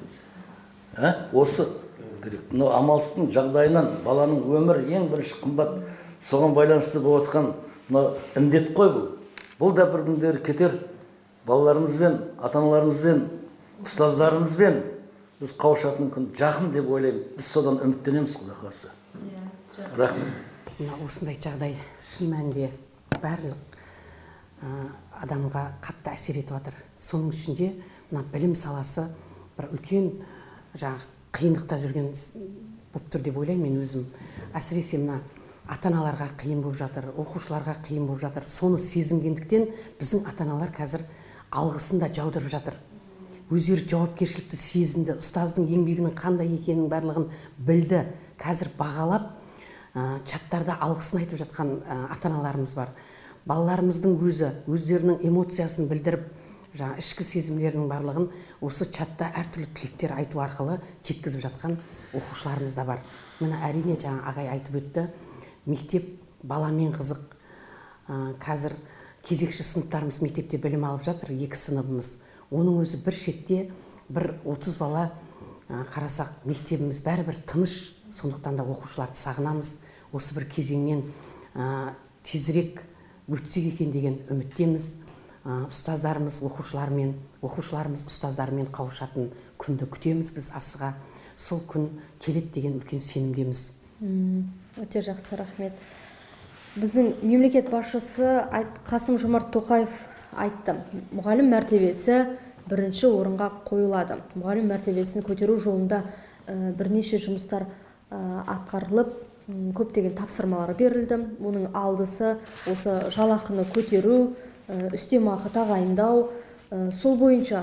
Осы мынау амалсыздың жағдайынан баланың өмірі ең бірінші қымбат, соған байланысты болып отқан мынау індет қой бұл. Бұл да бір күндері кетер. Балаларымызбен, ата-аналарымызбен, ұстаздарымызбен біз қауышатын күн жақын деп ойлаймын. Біз содан үміттенеміз, Құдай қаласа. Рахмет. Осындай жағдай шын мәнінде барлық адамға қатты әсер етіп жатыр. Соның ішінде мына білім саласы бір үлкен қиындықта жүрген болып тұр деп ойлаймын мен өзім. Әсіресе мына ата-аналарға қиын болып жатыр, оқушыларға қиын болып жатыр. Соны сезінгендіктен біздің ата-аналар қазір алғысын да жаудырып жатыр. Өздері жауапкершілікті сезінді, ұстаздың еңбегінің қандай екенін барлығын білді. Қазір бағалап, чаттарда алғысын айтып жатқан ата-аналарымыз бар. Балаларымыздың өздерінің эмоциясын білдіріп, ішкі сезімдерінің барлығын осы чатта әртүрлі тілектер айту арқылы жеткізіп жатқан оқушыларымыз да бар. Міне әрине ағай айтып өтті, мектеп баламен қызық. Қазір кезекші сыныптарымыз мектепте білім алып жатыр, 2 сыныбымыз. Оның өзі бір шетте бір 30 бала қарасақ, мектебіміз бәрібір тыныш, сондықтан да оқушыларды сағынамыз. Осы бір кезеңмен тезірек өтсек екен деген үміттеміз. Ұстаздарымыз оқушылармен, оқушыларымыз ұстаздарымен қауышатын күнді күтеміз біз асыға. Сол күн келеді деген үлкен сенімдеміз. Өте жақсы, рахмет. Біздің мемлекет басшысы Қасым-Жомарт Тоқаев айтты, мұғалім мәртебесі бірінші орынға қойылады. Мұғалім мәртебесін көтеру жолында бірнеше жұмыстар атқарылып, көптеген тапсырмалар берілді. Оның алдысы осы жалақыны көтеру, үстемақы тағайындау. Сол бойынша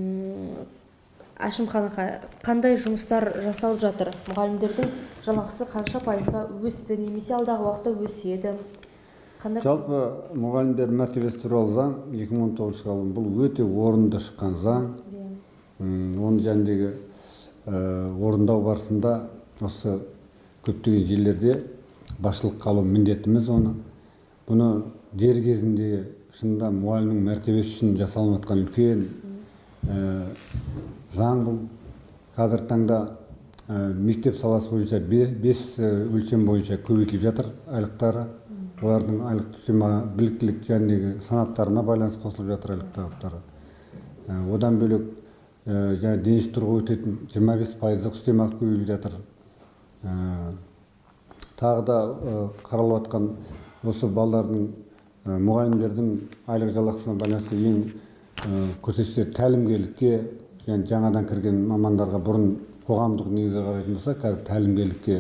Әшімхан аға, қандай жұмыстар жасалып жатыр? Мұғалімдердің жалақысы қанша пайызға өсті, немесе алдағы уақытта өседі? Жалпы мұғалімдер мәртебесі туралы заң 2019 жылы бұл өте орынды шыққан заң. Оның жөніндегі орындау барысында осы көптеген жерлерде басшылыққа алу міндетіміз оны. Бұны дер кезінде шынында мұғалімнің мәртебесі үшін жасалынып жатқан үлкен заң бұл. Қазіргі таңда мектеп саласы бойынша 5 өлшем бойынша көбейтіліп жатыр айлықтары. олардың айлық үстеме біліктілік жөніндегі санаттарына байланысты қосылып жатыр айлық талаптары. Одан бөлек жаңа дене шынықтыруға өтетін 25% үстемақы көбейіп жатыр. Тағы да қаралып жатқан осы балалардың мұғалімдердің айлық жалақысына байланысты ең көрсеткіштер тәлімгерлікке, жаңадан кірген мамандарға бұрын қоғамдық негізде қарайтын болса, қазір тәлімгерлікке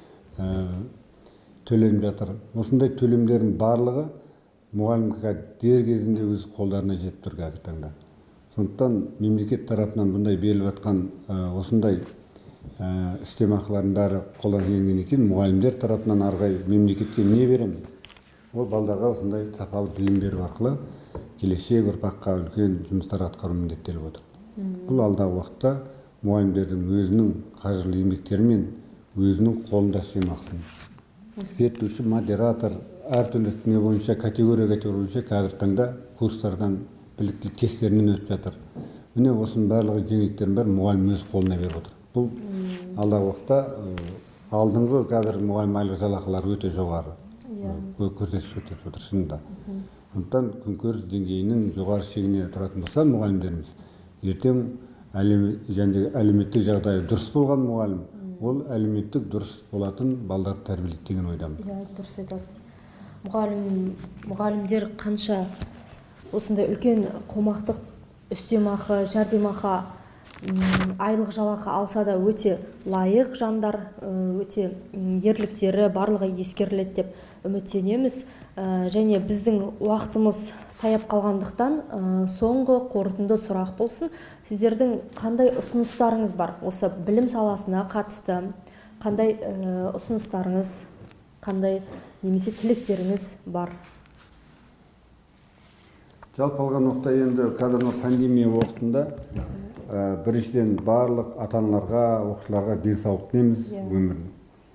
төленіп жатыр. Осындай төлемдердің барлығы мұғалімге дер кезінде өз қолдарына жетіп тұр қазір таңда. Сондықтан мемлекет тарапынан бұндай беріліп жатқан осындай үстемақылардың бәрі қолдан келген екен, мұғалімдер тарапынан арғай мемлекетке не беремін? Ол балдарға осындай сапалы білім беру арқылы келешек ұрпаққа үлкен жұмыстар атқару міндеттеліп отыр. Бұл алдағы уақытта мұғалімдердің өзінің қажырлы еңбектері мен өзінің қолында үстемақысын. Зерттеуші, модератор, әртүрлі не бойынша категория бойынша қазір таңда курстардан біліктілік тесттерінен өтіп жатыр. Міне осының барлығы жеңілдіктердің бәрі мұғалім өз қолына беріп отыр. Бұл алдағы уақытта алдыңғы қазір мұғалім айлық жалақылары өте жоғары. Көрсеткіш өтіп отыр шынында. Сондықтан күнкөріс деңгейінің жоғары шегіне тұратын болса мұғалімдеріміз, ертең әлеуметтік жағдайы дұрыс болған мұғалім, ол әлеуметтік дұрыс болатын балдар тәрбиелейді деген ойдамын. Дұрыс айтасыз. Мұғалімдер қанша осындай үлкен қомақты үстемақы, жәрдемақы, айлық жалақы алса да өте лайық жандар, өте ерліктері барлығы ескеріледі деп үміттенеміз. Және біздің уақытымыз таяп қалғандықтан соңғы қорытынды сұрақ болсын. Сіздердің қандай ұсыныстарыңыз бар? Осы білім саласына қатысты қандай ұсыныстарыңыз, қандай немесе тілектеріңіз бар? Жалпы алған уақытта енді қазір пандемия уақытында біріншіден барлық ата-аналарға, оқушыларға денсаулық тілейміз өмірін.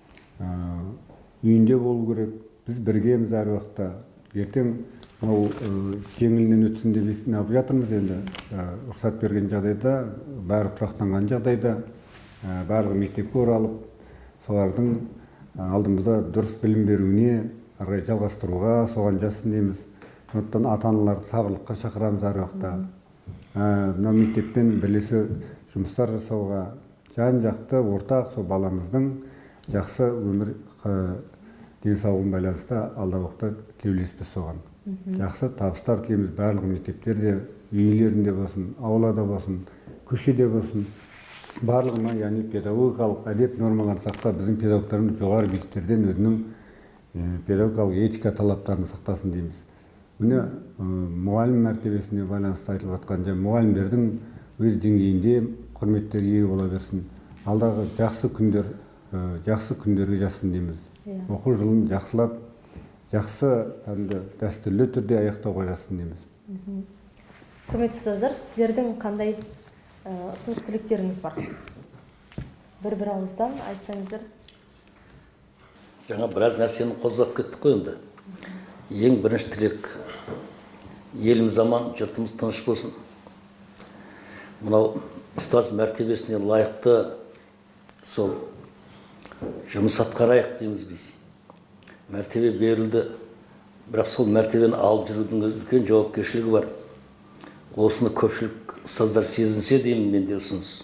Үйінде болу керек. Біз біргеміз әр уақытта. Ертең жеңілінен өтсін деп неғып жатырмыз енді. Рұқсат берген жағдайда, бәрі тұрақтанған жағдайда, барлығы мектепке оралып, солардың алдымызда дұрыс білім беруіне арғай жалғастыруға соған жассын дейміз. Сондықтан ата-аналарды сабырлыққа шақырамыз әр уақытта. Мына мектеппен бірлесе жұмыстар жасауға, жан-жақты ортақ сол баламыздың жақсы өмір денсаулығына байланысты алдағы уақытта тілеулеспіз соған. Жақсы табыстар тілейміз барлық мектептерде, үйлерінде болсын, аулада болсын, көшеде болсын. Барлығына, яғни педагогикалық әдеп нормаларын сақтап, біздің педагогтарымыз жоғары биіктерден өзінің педагогикалық этика талаптарын сақтасын дейміз. Міне мұғалім мәртебесіне байланысты айтылып жатқан мұғалімдердің өз деңгейінде құрметтері ие бола берсін. Алдағы жақсы күндерге жассын дейміз. Оқу жылын жақсылап, жақсы дәстүрлі түрде аяқтауға жассын дейміз. Құрметті ұстаздар, сіздердің қандай ұсыныс тілектеріңіз бар? Бір ауыздан айтсаңыздар. Жаңа біраз нәрсені қозғап кеттік қой енді. Ең бірінші тілек, еліміз аман, жұртымыз тыныш болсын. Мынау ұстаз мәртебесіне лайықты сол жұмыс атқарайық дейміз біз. Мәртебе берілді, бірақ сол мәртебені алып жүрудің үлкен жауапкершілігі бар. Осыны көпшілік ұстаздар сезінсе деймін, менде ұсыныс.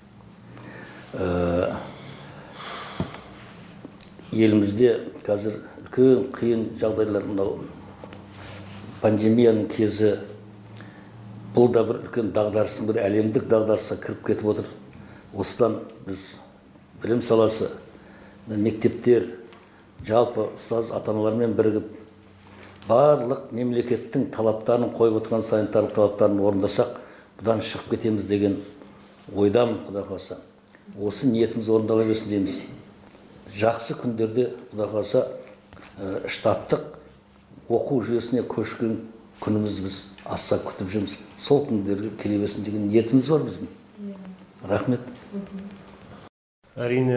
Елімізде қазір үлкен қиын жағдайлар, мынау пандемияның кезі, бұл да бір үлкен дағдарыстың, бір әлемдік дағдарысқа кіріп кетіп отыр. Осыдан біз білім саласы, мектептер, жалпы ұстаз ата-аналармен бірігіп, барлық мемлекеттің талаптарын қойып отырған санитарлық талаптарын орындасақ, бұдан шығып кетеміз деген ойдамын, Құдай қаласа. Осы ниетіміз орындала берсін дейміз. Жақсы күндерде, Құдай қаласа, штаттық оқу жүйесіне көшкен күніміз біз асса күтіп жүрміз. Сол күндерге келе берсін деген ниетіміз бар біздің. Рахмет. Әрине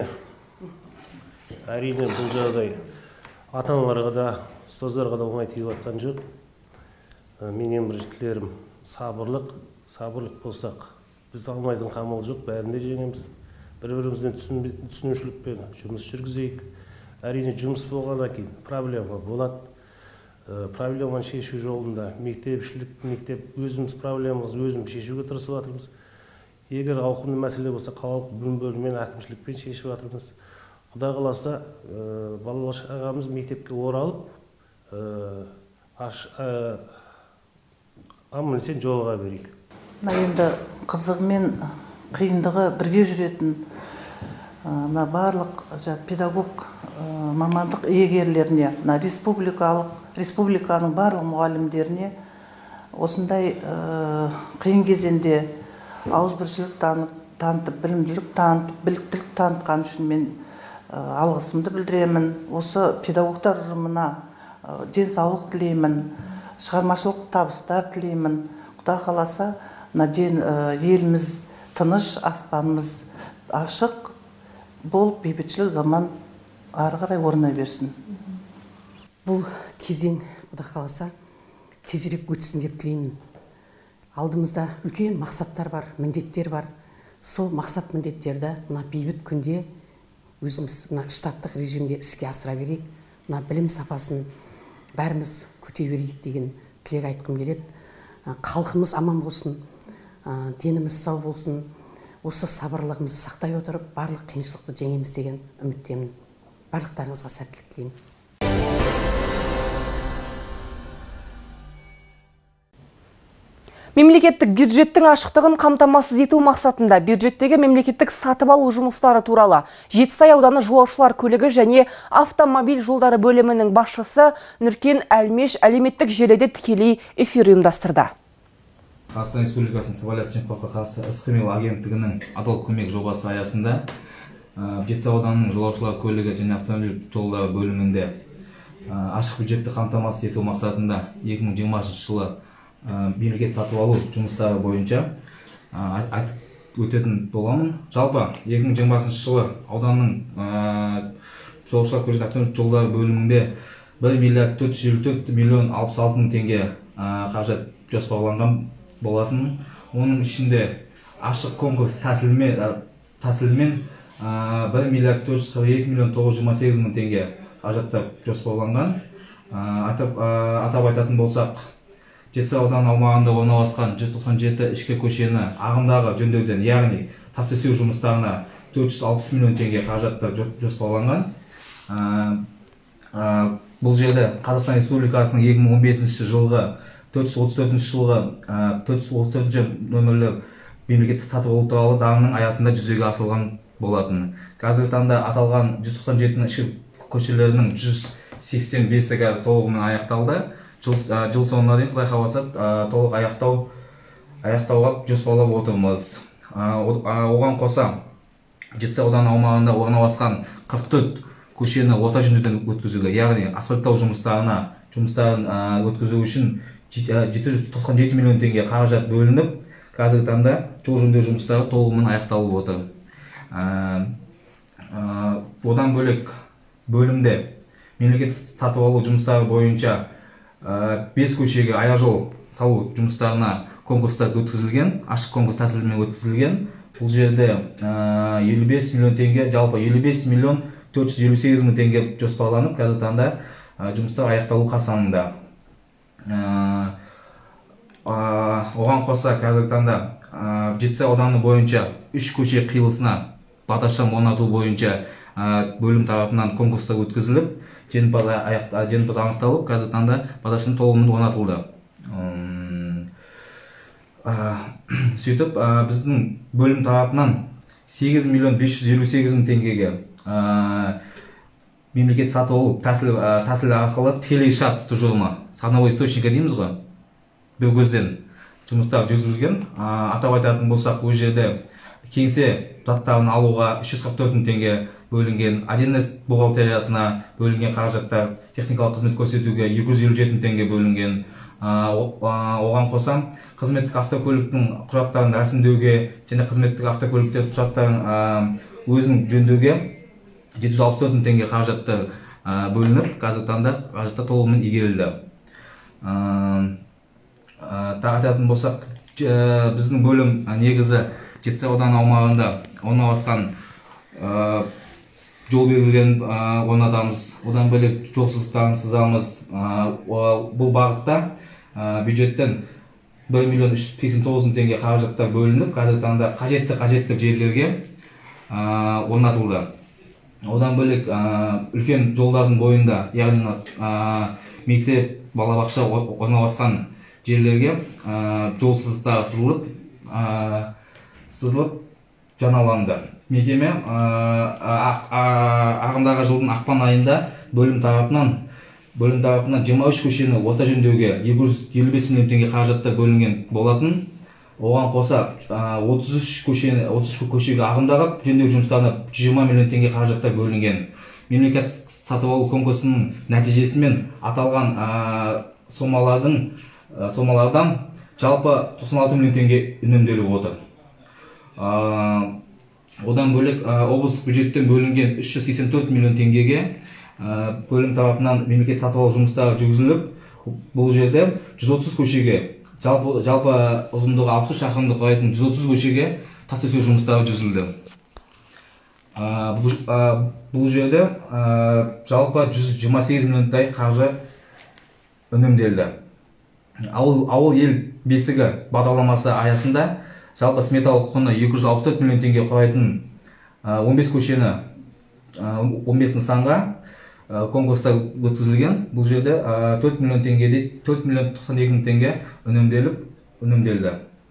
бұл жағдай ата-аналарға да, ұстаздарға да оңай тиіп жатқан жоқ. Менен бірінші тілерім сабырлық болсақ, біз алмайтын қамал жоқ, бәрінде жеңеміз. Бір-бірімізден түсінушілікпен жұмыс жүргізейік. Әрине жұмыс болғаннан кейін проблема болады. проблеманы шешу жолында мектеп өзіміз проблемамызды өзіміз шешуге тырысып жатырмыз. Егер ауқымды мәселе болса, қалалық білім бөлімімен әкімшілікпен шешіп жатырмыз. Құдай қаласа, балалар шағамыз мектепке оралып, аман-есен жолға берейік. Енді қызығы мен қиындығы бірге жүретін барлық педагог мамандық иегерлеріне, республиканың барлық мұғалімдеріне осындай қиын кезеңде ауызбіршілік танытып, білімділік танытып, біліктілік танытқан үшін мен алғысымды білдіремін. Осы педагогтар ұжымына денсаулық тілеймін, шығармашылық табыстар тілеймін. Құдай қаласа, еліміз тыныш, аспанымыз ашық болып, бейбітшілік заман ары қарай орнай берсін. Бұл кезең, Құдай қаласа, тезірек өтсін деп тілеймін. Алдымызда үлкен мақсаттар бар, міндеттер бар. Сол мақсат міндеттерді бейбіт күнде өзіміз штаттық режимде іске асыра берейік. Білім сапасын бәріміз көте берейік деген тілек айтқым келеді. Халқымыз аман болсын, деніміз сау болсын. Осы сабырлығымызды сақтай отырып, барлық қиыншылықты жеңеміз деген үміттемін. Барлықтарыңызға сәттілік тілеймін. Мемлекеттік бюджеттің ашықтығын қамтамасыз ету мақсатында бюджеттегі мемлекеттік сатып алу жұмыстары туралы Жетісай ауданы жолаушылар көлігі және автомобиль жолдары бөлімінің басшысы Нұркен Әлмеш әлеуметтік желіде тікелей эфир ұйымдастырды. Қазақстан Республикасының сыбайлас жемқорлыққа қарсы іс-қимыл агенттігінің адал көмек жобасы аясында Жетісай ауданының жолаушылар көлігі және автомобиль жолдары бөлімінде ашық бюджетті қамтамасыз ету мақсатында 2020 жылы мемлекет сатып алу жұмыстары бойынша айтып өтетін боламын. Жалпы 2020 жылы ауданның жолаушылар көлігі автомобиль жолдары бөлімінде 1 миллиард 454 миллион 66 мың теңге қаражат жоспарланған болатын. Оның ішінде ашық конкурс тәсілімен 1 миллиард 442 миллион 928 мың теңге қаражаттар жоспарланған. Атап айтатын болсақ, Жетісай ауданы аумағында орналасқан 197 ішкі көшені ағымдағы жөндеуден, яғни тас төсеу жұмыстарына 460 миллион теңге қаражаттар жоспарланған. Бұл жерде Қазақстан Республикасының 2015 жылғы 434 жылғы 434 нөмірлі мемлекеттік сатып алу туралы заңның аясында жүзеге асырылған болатын. Қазіргі таңда аталған 197 ішкі көшелерінің 185-і толығымен аяқталды. Жыл соңына дейін Құдай қаласа толық аяқтауға жоспарлап отырмыз. Оған қоса Жетісай ауданы аумағында орналасқан 44 көшені орта жөндеуден өткізуге, яғни асфальттау жұмыстарын өткізу үшін 797 миллион теңге қаражат бөлініп, қазіргі таңда жол жөндеу жұмыстары толығымен аяқталып отыр. Одан бөлек бөлімде мемлекет сатып алу жұмыстары бойынша 5 көшеге аяжол салу жұмыстарына конкурстар өткізілген, ашық конкурс тәсілімен өткізілген. Бұл жерде 55 миллион теңге, жалпы 55 миллион 458 мың теңге жоспарланып, қазіргі таңда жұмыстар аяқталу қарсаңында. Оған қоса қазіргі таңда Жетісай ауданы бойынша 3 көше қиылысына баташам орнату бойынша бөлім тарапынан конкурстар өткізіліп, жеңімпаз анықталып, қазіргі таңда баташам толығымен орнатылды. Сөйтіп, біздің бөлім тарапынан 8 миллион 558 мың теңгеге мемлекет сатып алу тәсілі арқылы тікелей шарт тұжырымы, санаулы источника дейміз ғой, бір көзден жұмыстар жүргізілген. Атап айтатын болсақ, ол жерде кеңсе заттарын алуға 344 мың теңге бөлінген, Аденес бухгалтериясына бөлінген қаражаттар, техникалық қызмет көрсетуге 257 мың теңге бөлінген. Оған қоса қызметтік автокөліктің құжаттарын рәсімдеуге және қызметтік автокөліктер құжаттарын өзін жөндеуге 764 мың теңге қаражаттар бөлініп, қазіргі таңда қаражаттар толығымен игерілді. Айтатын болсақ, біздің бөлім негізі Жетісай ауданы аумағында орналасқан жол белгілерін орнатамыз. Одан бөлек жолсыздықтарын сызамыз. Бұл бағытта бюджеттен 1 миллион 389 мың теңге қаражаттар бөлініп, қазіргі таңда қажетті жерлерге орнатылды. Одан бөлек үлкен жолдардың бойында, яғни мектеп, балабақша орналасқан жерлерге жолсыздықтар сызылып жаңаланды. Мекеме ағымдағы жылдың ақпан айында бөлім тарапынан 23 көшені орта жөндеуге 255 миллион теңге қаражаттар бөлінген болатын. Оған қоса 33 көшеге ағымдағы жөндеу жұмыстарына 120 миллион теңге қаражаттар бөлінген. Мемлекет сатып алу конкурсының нәтижесімен аталған сомалардан жалпы 96 миллион теңге үнемделіп отыр. Одан бөлек облыстық бюджеттен бөлінген 384 миллион теңгеге бөлім тарапынан мемлекет сатып алу жұмыстары жүргізіліп, бұл жерде 130 көшеге, жалпы ұзындығы 60 шақырымды құрайтын 130 көшеге тас төсеу жұмыстары жүргізілді. Бұл жерде жалпы 128 миллиондай қаржы үнемделді. Ауыл ел бесігі бағдарламасы аясында жалпы сметалық құны 264 миллион теңге құрайтын 15 көшені 15 нысанға конкурста өткізілген. Бұл жерде 4 миллион 92 мың теңге үнемделді.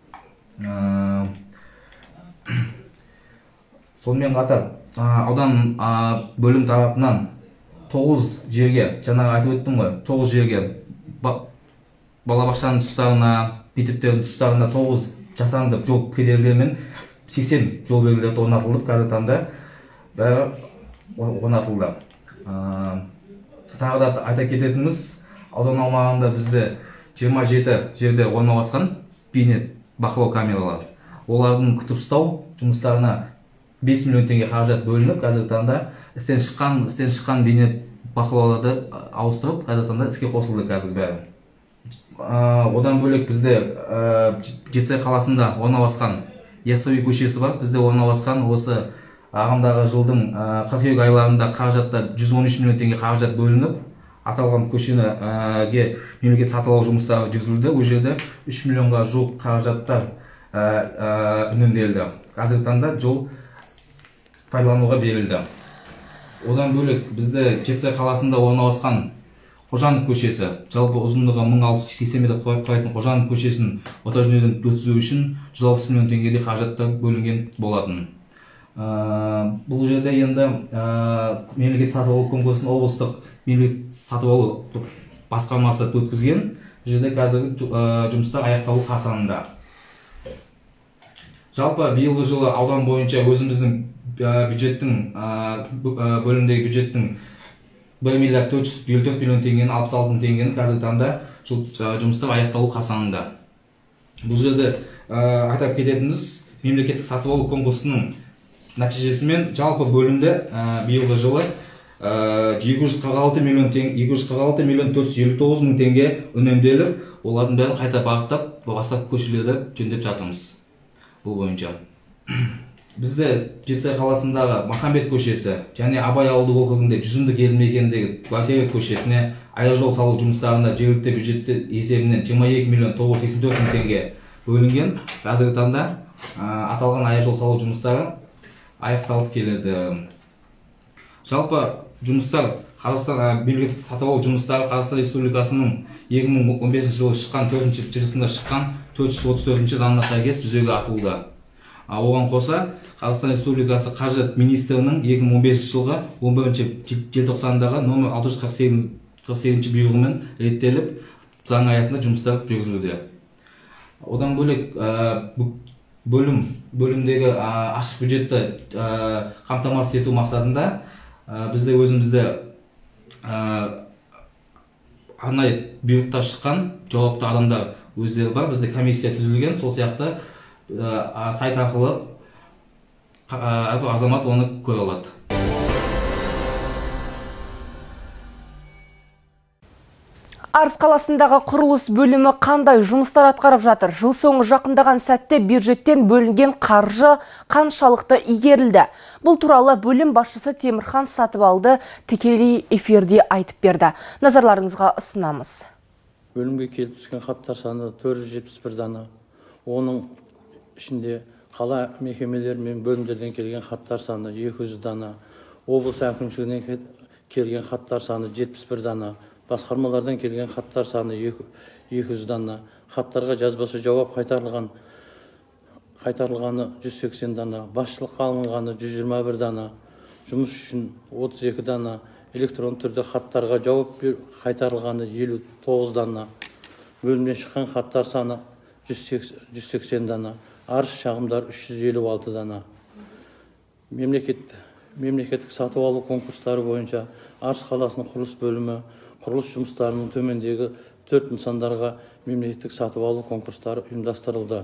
Сонымен қатар аудан бөлім тарапынан 9 жерге, жаңағы айтып өттім ғой, 9 жерге балабақшаның тұстарына, мектептердің тұстарына 9 жасанды жол кедергілерімен 80 жол белгілері орнатылып, қазіргі таңда бәрі орнатылды. Тағы да айта кететініміз, аудан аумағында бізде 27 жерде орналасқан бейне бақылау камералары. Олардың күтіп ұстау жұмыстарына 5 миллион теңге қаражат бөлініп, қазіргі таңда істен шыққан бейне бақылауларды ауыстырып, қазіргі таңда іске қосылды қазір бәрі. Одан бөлек бізде Жетісай қаласында орналасқан Яссауи көшесі бар. Бізде орналасқан осы ағымдағы жылдың қыркүйек айларында қаражатта 113 миллион теңге қаражат бөлініп, аталған көшеге мемлекет сатып алу жұмыстары жүргізілді. Ол жерде 3 миллионға жуық қаражаттар үнемделді. Қазіргі таңда жол пайдалануға берілді. Одан бөлек бізде Жетісай қаласында орналасқан Қожанов көшесі, жалпы ұзындығы 1680 метр құрайтын Қожанов көшесін орта жөндеуден өткізу үшін 160 миллион теңгедей қаражаттар бөлінген болатын. Бұл жерде енді мемлекет сатып алу конкурсын облыстық мемлекет сатып алу басқармасы өткізген. Бұл жерде қазіргі жұмыстар аяқталу қарсаңында. Жалпы биылғы жылы аудан бойынша өзіміздің бөлімдегі бюджеттің 1 миллиард 454 миллион теңгені, 66 мың теңгені қазіргі таңда жұмыстар аяқталу қарсаңында. Бұл жерде айтып кететініміз, мемлекеттік сатып алу конкурсының нәтижесімен жалпы бөлімде биылғы жылы 246 миллион 459 мың теңге үнемделіп, олардың бәрін қайта бағыттап, басқа көшелерді жөндеп жатырмыз. Бұл бойынша бізде Жетісай қаласындағы Махамбет көшесі және Абай ауылдық округінде Жүзімдік елді мекеніндегі Бакиров көшесіне аэожол салу жұмыстарына жергілікті бюджетті есебінен 22 миллион 984 мың теңге бөлінген. Қазіргі таңда аталған аэожол салу жұмыстары аяқталып келеді. Жалпы жұмыстар мемлекеттік сатып алу жұмыстары Қазақстан Республикасының 2015 жылы шыққан 4-ші желісінде шыққан 434 заңына сәйкес жүзеге асырылды. Оған қоса Қазақстан Республикасы Қаржы министрінің 2015 жылғы 11 желтоқсандағы номер 648 бұйрығымен реттеліп, заң аясында жұмыстар жүргізілуде. Одан бөлек бөлімдегі ашық бюджетті қамтамасыз ету мақсатында бізде өзімізде арнайы бұйрықта шыққан жауапты адамдар өздері бар. Бізде комиссия түзілген, сол сияқты сайт арқылы азамат оны көре алады. Арыс қаласындағы құрылыс бөлімі қандай жұмыстар атқарып жатыр? Жыл соңы жақындаған сәтте бюджеттен бөлінген қаржы қаншалықты игерілді? Бұл туралы бөлім басшысы Темірхан Сатыбалды тікелей эфирде айтып берді. Назарларыңызға ұсынамыз. Бөлімге келіп түскен хаттар саны 471 дана. Оның ішінде қала мекемелер мен бөлімдерден келген хаттар саны 200 дана. Облыс әкімшілігінен келген хаттар саны 71 дана. Басқармалардан келген хаттар саны 200 дана. Хаттарға жазбасы жауап қайтарылғаны 180 дана. Басшылыққа алынғаны 121 дана. Жұмыс үшін 32 дана. Электрон түрде хаттарға жауап қайтарылғаны 59 дана. Бөлімден шыққан хаттар саны 180 дана. Арыз шағымдар 356 дана. Мемлекеттік сатып алу конкурстары бойынша Арыс қаласының құрылыс бөлімі құрылыс жұмыстарының төмендегі 4 нысандарға мемлекеттік сатып алу конкурстары ұйымдастырылды.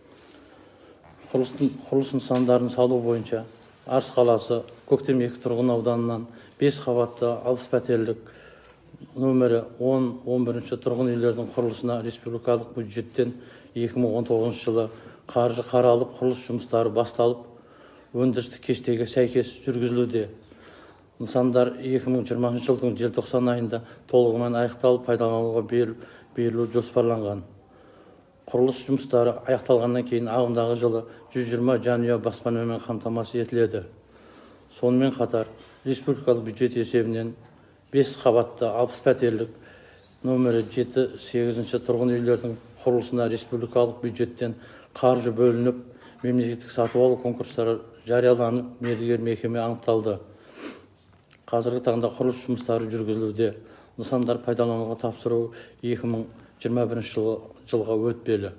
Құрылыс нысандарын салу бойынша Арыс қаласы Көктем 2 тұрғын ауданынан 5 қабатты 60 пәтерлік нөмірі 10-11 тұрғын үйлердің құрылысына республикалық бюджеттен 2019 жылы қаржы қаралып, құрылыс жұмыстары басталып, өндірістік кестеге сәйкес жүргізілуде. Нысандар 2020 жылдың желтоқсан айында толығымен аяқталып, пайдалануға берілу жоспарланған. Құрылыс жұмыстары аяқталғаннан кейін ағымдағы жылы 120 жанұя баспанамен қамтамасыз етіледі. Сонымен қатар, республикалық бюджет есебінен 5 қабатты 60 пәтерлік нөмірі 7-8 тұрғын үйлердің құрылысына республикалық бюджеттен қаржы бөлініп, мемлекеттік сатып алу конкурстары жарияланып, мердігер мекеме анықталды. Қазіргі таңда құрылыс жұмыстары жүргізілуде. Нысандар пайдалануға тапсыру 2021 жылға өтпелі.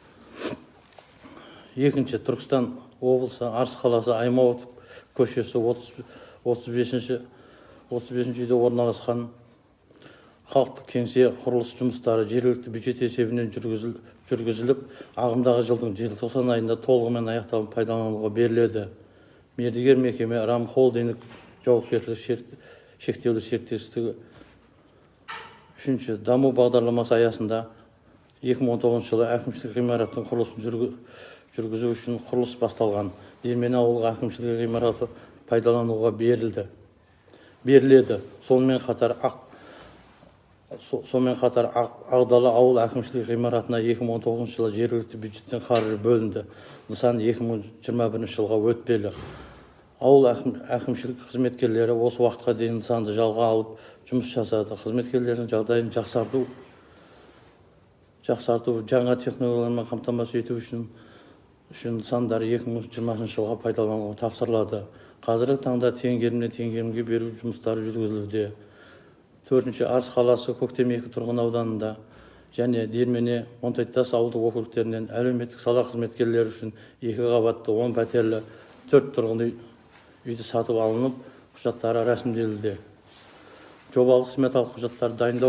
Екінші, Түркістан облысы Арыс қаласы Аймауытов көшесі 35 үйде орналасқан халықтық кеңсе құрылыс жұмыстары жергілікті бюджет есебінен жүргізіліп, ағымдағы жылдың желтоқсан айында толығымен аяқталып пайдалануға беріледі. Мердігер мекеме Рам Холдинг жауапкершілігі шектеулі серіктестігі. Үшінші, даму бағдарламасы аясында 2019 жылы әкімшілік ғимараттың құрылысын жүргізу үшін құрылыс басталған. Диірмені ауылы әкімшілік ғимараты пайдалануға беріледі. Сонымен қатар Ағдалы ауыл әкімшілік ғимаратына 2019 жылы жергілікті бюджеттен қаржы бөлінді. Нысан 2021 жылға өтпелі. Ауыл әкімшілік қызметкерлері осы уақытқа дейін нысанды жалға алып жұмыс жасады. Қызметкерлердің жағдайын жақсарту, жаңа технологиялармен қамтамасыз ету үшін нысандар 2020 жылға пайдалануға тапсырылады. Қазіргі таңда теңгерімге беру жұмыстары жүргізілуде. Төртінші, Арыс қаласы Көктем 2 тұрғын ауданында және Диірмене, Монтайтас ауылдық округтерінен әлеуметтік сала қызметкерлері үшін 2 қабатты 10 пәтерлі 4 тұрғын үйді сатып алынып, құжаттары рәсімделуде. Жобалық сметалық құжаттар дайындау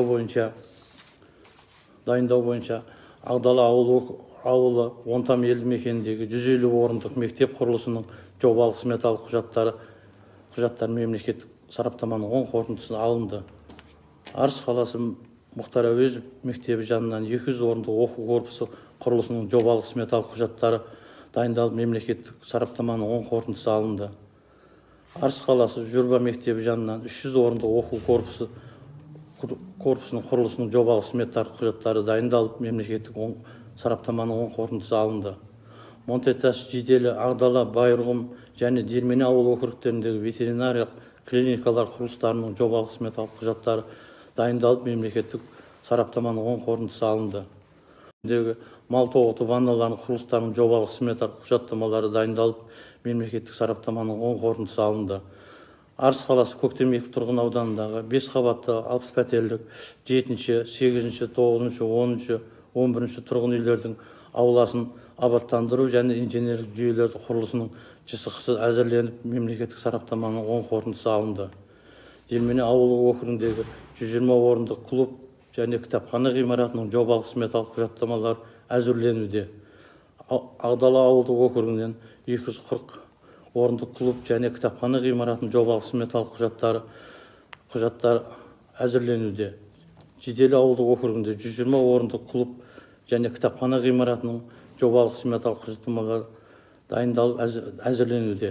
бойынша Ағдалы ауылы Онтам елді мекеніндегі 150 орындық мектеп құрылысының жобалық сметалық құжаттар мемлекеттік сараптаманың оң қорытындысы алынды. Арыс қаласы Мұхтар Әуезов мектебі жанынан 200 орындық оқу корпусы құрылысының жобалық сметалық құжаттары дайындалып, мемлекеттік сараптаманың оң қорытындысы алынды. Арыс қаласы Жүрба мектебі жанынан 300 орындық оқу корпусының құрылысының жобалық сметалық құжаттары дайындалып, мемлекеттік сараптаманың оң қорытындысы алынды. Монтайтас, Жиделі, Ағдала, Байырғым және Диірмені ауыл округтеріндегі ветеринариялық клиникалар құрылыстарының жобалық сметалық құжаттары дайындалып, мемлекеттік сараптаманың оң қорытындысы алынды. Мал тоғыты ванналарының құрылыстарының жобалық сметалық құжаттамалары дайындалып, мемлекеттік сараптаманың оң қорытындысы алынды. Арыс қаласы Көктем 2 тұрғын ауданындағы 5 қабатты 60 пәтерлік 7-ші, 8-ші, 9-ші, 10-ші, 11-ші тұрғын үйлердің ауласын абаттандыру және инженерлік жүйелерді құрылысының жысықсыз әзірленіп, мемлекеттік сараптаманың оң қорытындысы алынды. Диірмені ауылы округіндегі 120 орындық клуб және кітапхана ғимаратының жобалық сметалық құжаттамалары әзірленуде. Ағдалы ауылдық округінен 240 орындық клуб және кітапхана ғимаратының жобалық сметалық құжаттар әзірленуде. Жидели ауылдық округінде 120 орындық клуб және кітапхана ғимаратының жобалық сметалық құжаттамалары дайындалып әзірленуде.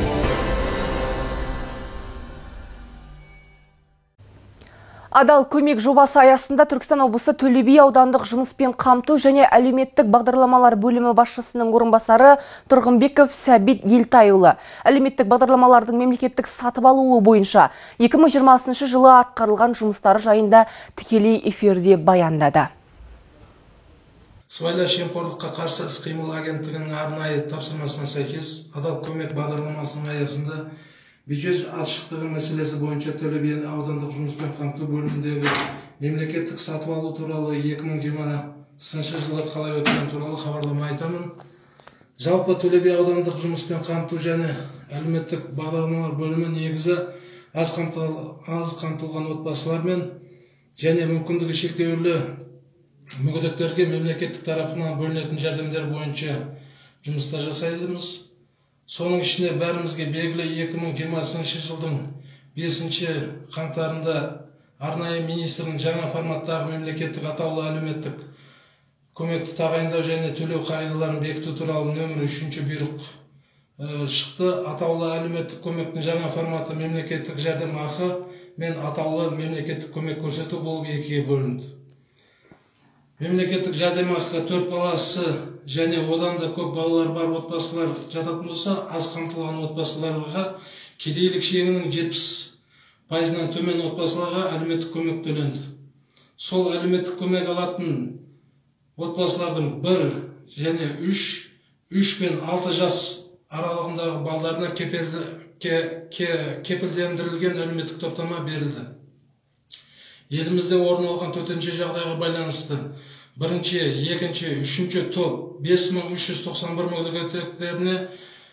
Адал көмек жобасы аясында Түркістан облысы Төле би аудандық жұмыспен қамту және әлеуметтік бағдарламалар бөлімі басшысының орынбасары Тұрғынбеков Сәбит Елтайұлы әлеуметтік бағдарламалардың мемлекеттік сатып алуы бойынша 2020 жылы атқарылған жұмыстары жайында тікелей эфирде баяндады. Сыбайлас жемқорлыққа қарсы іс-қимыл агенттігінің арнайы тапсырмасына сәйкес адал көмек бағдарламасының аясында бюджет ашықтығы мәселесі бойынша Төле би аудандық жұмыспен қамту бөліміндегі мемлекеттік сатып алу туралы 2020 жылы қалай өткен туралы хабарлама айтамын. Жалпы Төле би аудандық жұмыспен қамту және әлеуметтік бағдарламалар бөлімі негізі аз қамтылған отбасылармен және мүмкіндігі шектеулі мүгедектерге мемлекеттік тарапынан бөлінетін жәрдемдер бойынша жұмыстар жасаймыз. Соның ішіне бәрімізге белгілі 2020 жылдың 5 қаңтарында арнайы министрдің жаңа форматтағы мемлекеттік атаулы әлеуметтік көмекті тағайындау және төлеу қағидаларын бекіту туралы нөмірі 3 бұйрық шықты. Атаулы әлеуметтік көмектің жаңа форматы мемлекеттік жәрдемақы мен атаулы мемлекеттік көмек көрсету болып екіге бөлінді. Мемлекеттік жәрдемақыға 4 баласы және одан да көп балалар бар отбасылар жататын болса, аз қамтылған отбасыларға кедейлік шегінің 70%-нан төмен отбасыларға әлеуметтік көмек төленді. Сол әлеуметтік көмек алатын отбасылардың 1 және 3 пен 6 жас аралығындағы балаларына кепілдендірілген әлеуметтік топтама берілді. Елімізде орын алған төтенше жағдайға байланысты 1, 2, 3 топ 5391 мүгедектеріне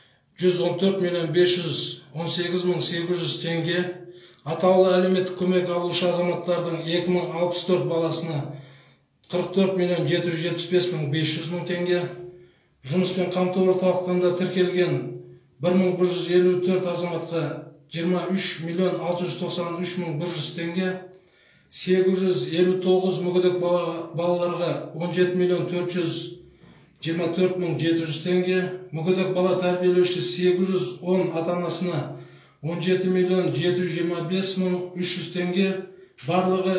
114.518.800 теңге, атаулы әлеуметтік көмек алушы азаматтардың 2064 баласына 44.775.500 теңге, жұмыспен қамту орталықтарында тіркелген 1154 азаматқа 23.693.100 теңге, 859 мүгедек балаларға 17.424.700 теңге, мүгедек бала тәрбиелеуші 810 ата-анасына 17.725.300 теңге, барлығы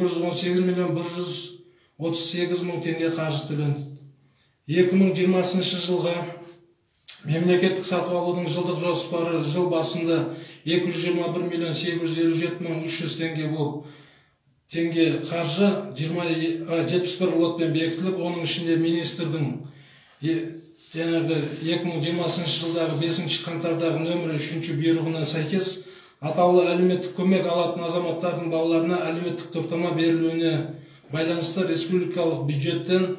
218.138.000 теңге қаржы төленді. 2020 жылға мемлекеттік сатып алудың жылдық жоспары жыл басында 221.857.300 теңге болып, теңге қаржы 71 лотпен бекітіліп, оның ішінде министрдің 2020 жылдағы 5 қаңтардағы нөмірі 3 бұйрығына сәйкес атаулы әлеуметтік көмек алатын азаматтардың балаларына әлеуметтік топтама берілуіне байланысты республикалық бюджеттен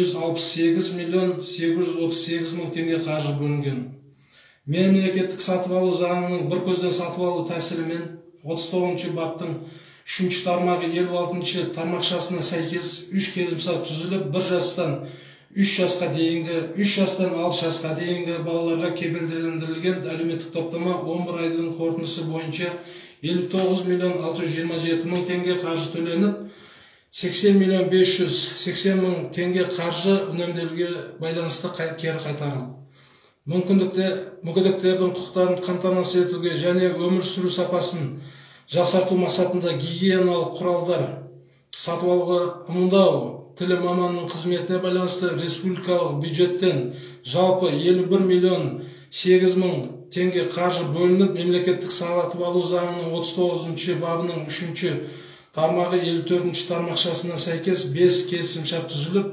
168.838.000 теңге қаржы бөлінген. Мемлекеттік сатып алу заңының бір көзден сатып алу тәсілімен 39 баптың 3 тармағы 56 тармақшасына сәйкес 3 келісімшарт түзіліп, 1 жастан 3 жасқа дейінгі, 3 жастан 6 жасқа дейінгі балаларға кепілдендірілген әлеуметтік топтама 11 айдың қорытындысы бойынша 59.627.000 теңге қаржы төленіп, 80.580.000 теңге қаржы үнемделуге байланысты кері қайтарылды. Мүгедектердің құқықтарын қамтамасыз етуге және өмір сүру сапасын жақсарту мақсатында гигиеналық құралдар сатып алуға ымдау тілі маманының қызметіне байланысты республикалық бюджеттен жалпы 51.008.000 теңге қаржы бөлініп, мемлекеттік сатып алу заңының 39 бабының 3 тармағы 54 тармақшасына сәйкес 5 келісімшарт түзіліп,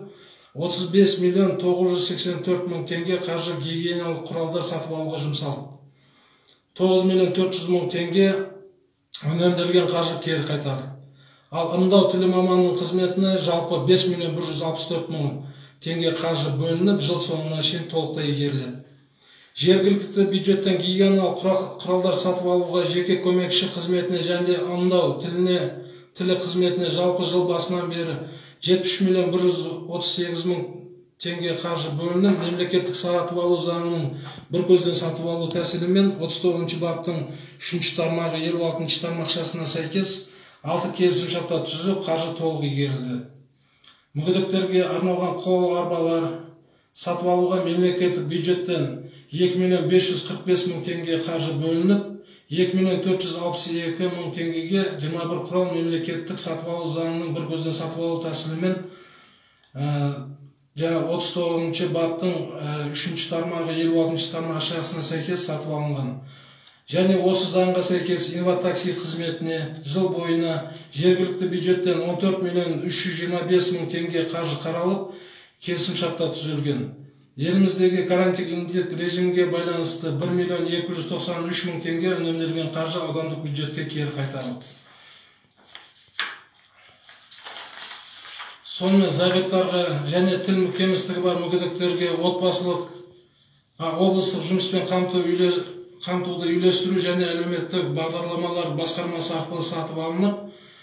35.984.000 теңге қаржы гигиеналық құралдар сатып алуға жұмсалды. 9.400.000 теңге үнемделген қаржы кері қайтарды. Ал ымдау тілі маманының қызметіне жалпы 5.164.000 теңге қаржы бөлініп, жыл соңына шейін толықтай игеріледі. Жергілікті бюджеттен гигиеналық құралдар сатып алуға жеке көмекші қызметіне және ымдау тілі қызметіне жалпы жыл басынан бері 70.138.000 теңге қаржы бөлініп, мемлекеттік сатып алу заңының бір көзден сатып алу тәсілімен 39 баптың 3 тармағы 56 тармақшасына сәйкес 6 келісімшартта түзіліп, қаржы толық игерілді. Мүгедектерге арналған қол арбалар сатып алуға мемлекеттік бюджеттен 2.545.000 теңге қаржы бөлініп, 2.462.000 теңгеге 21 құрал мемлекеттік сатып алу заңының бір көзден сатып алу тәсілімен 39 баптың 3 тармағы 56 тармағы шарасына сәйкес сатып алынған. Және осы заңға сәйкес инватакси қызметіне жыл бойына жергілікті бюджеттен 14.325.000 теңге қаржы қаралып, келісімшартта түзілген. Еліміздегі карантиндік режимге байланысты 1.293.000 теңге үнемделген қаржы аудандық бюджетке кері қайтарылды. Сонымен зағиптарға және тіл кемістігі бар мүгедектерге облыстық жұмыспен қамтуды үйлестіру және әлеуметтік бағдарламалар басқармасы арқылы сатып алынып,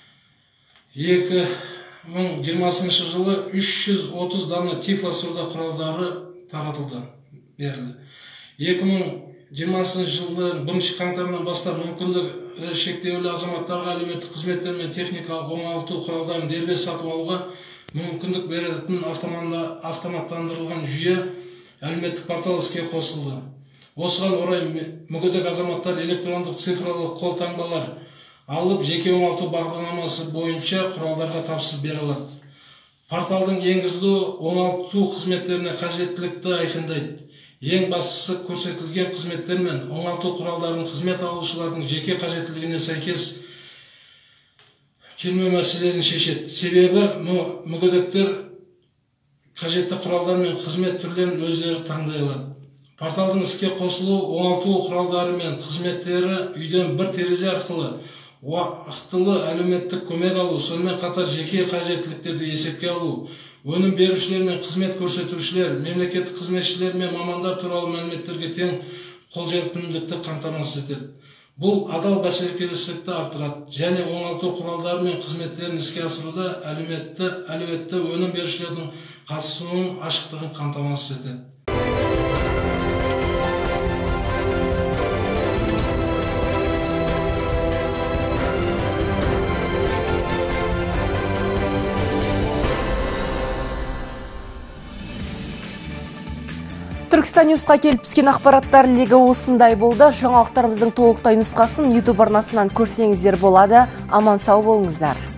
2020 жылы 330 дана тифлосурда құралдары таратылды, берілді. 2020 жылдың 1 қаңтарынан бастап мүмкіндігі шектеулі азаматтарға әлеуметтік қызметтер мен техникалық оңалту құралдарын дербес сатып алуға мүмкіндік беретін автоматтандырылған жүйе әлеуметтік портал іске қосылды. Осыған орай мүгедек азаматтар электрондық цифрлық қолтаңбалар алып, жеке оңалту бағдарламасы бойынша құралдарға тапсырыс бере алады. Порталдың енгізілуі оңалту қызметтеріне қажеттілікті айқындайды. Ең бастысы көрсетілген қызметтер мен оңалту құралдарының қызмет алушылардың жеке қажеттілігіне сәйкес келмеу мәселелерін шешеді. Себебі мүгедектер қажетті құралдар мен қызмет түрлерін өздері таңдай алады. Порталдың іске қосылуы оңалту құралдары мен қызметтері үйден бір терезе арқылы уақытылы әлеуметтік көмек алу, сонымен қатар жеке қажеттіліктерді есепке алу, өнім берушілер мен қызмет көрсетушілер, мемлекеттік қызметшілер мен мамандар туралы мәліметтерге тең қолжетімділікті қамтамасыз етеді. Бұл адал бәсекелестікті арттырады және оңалту құралдары мен қызметтерін іске асыруда әлеуетті өнім берушілердің қатысуының ашықтығын қамтамасыз етеді. Түркістан Ньюсқа келіп түскен ақпараттар легі осындай болды. Жаңалықтарымыздың толықтай нұсқасын YouTube арнасынан көрсеңіздер болады. Аман сау болыңыздар.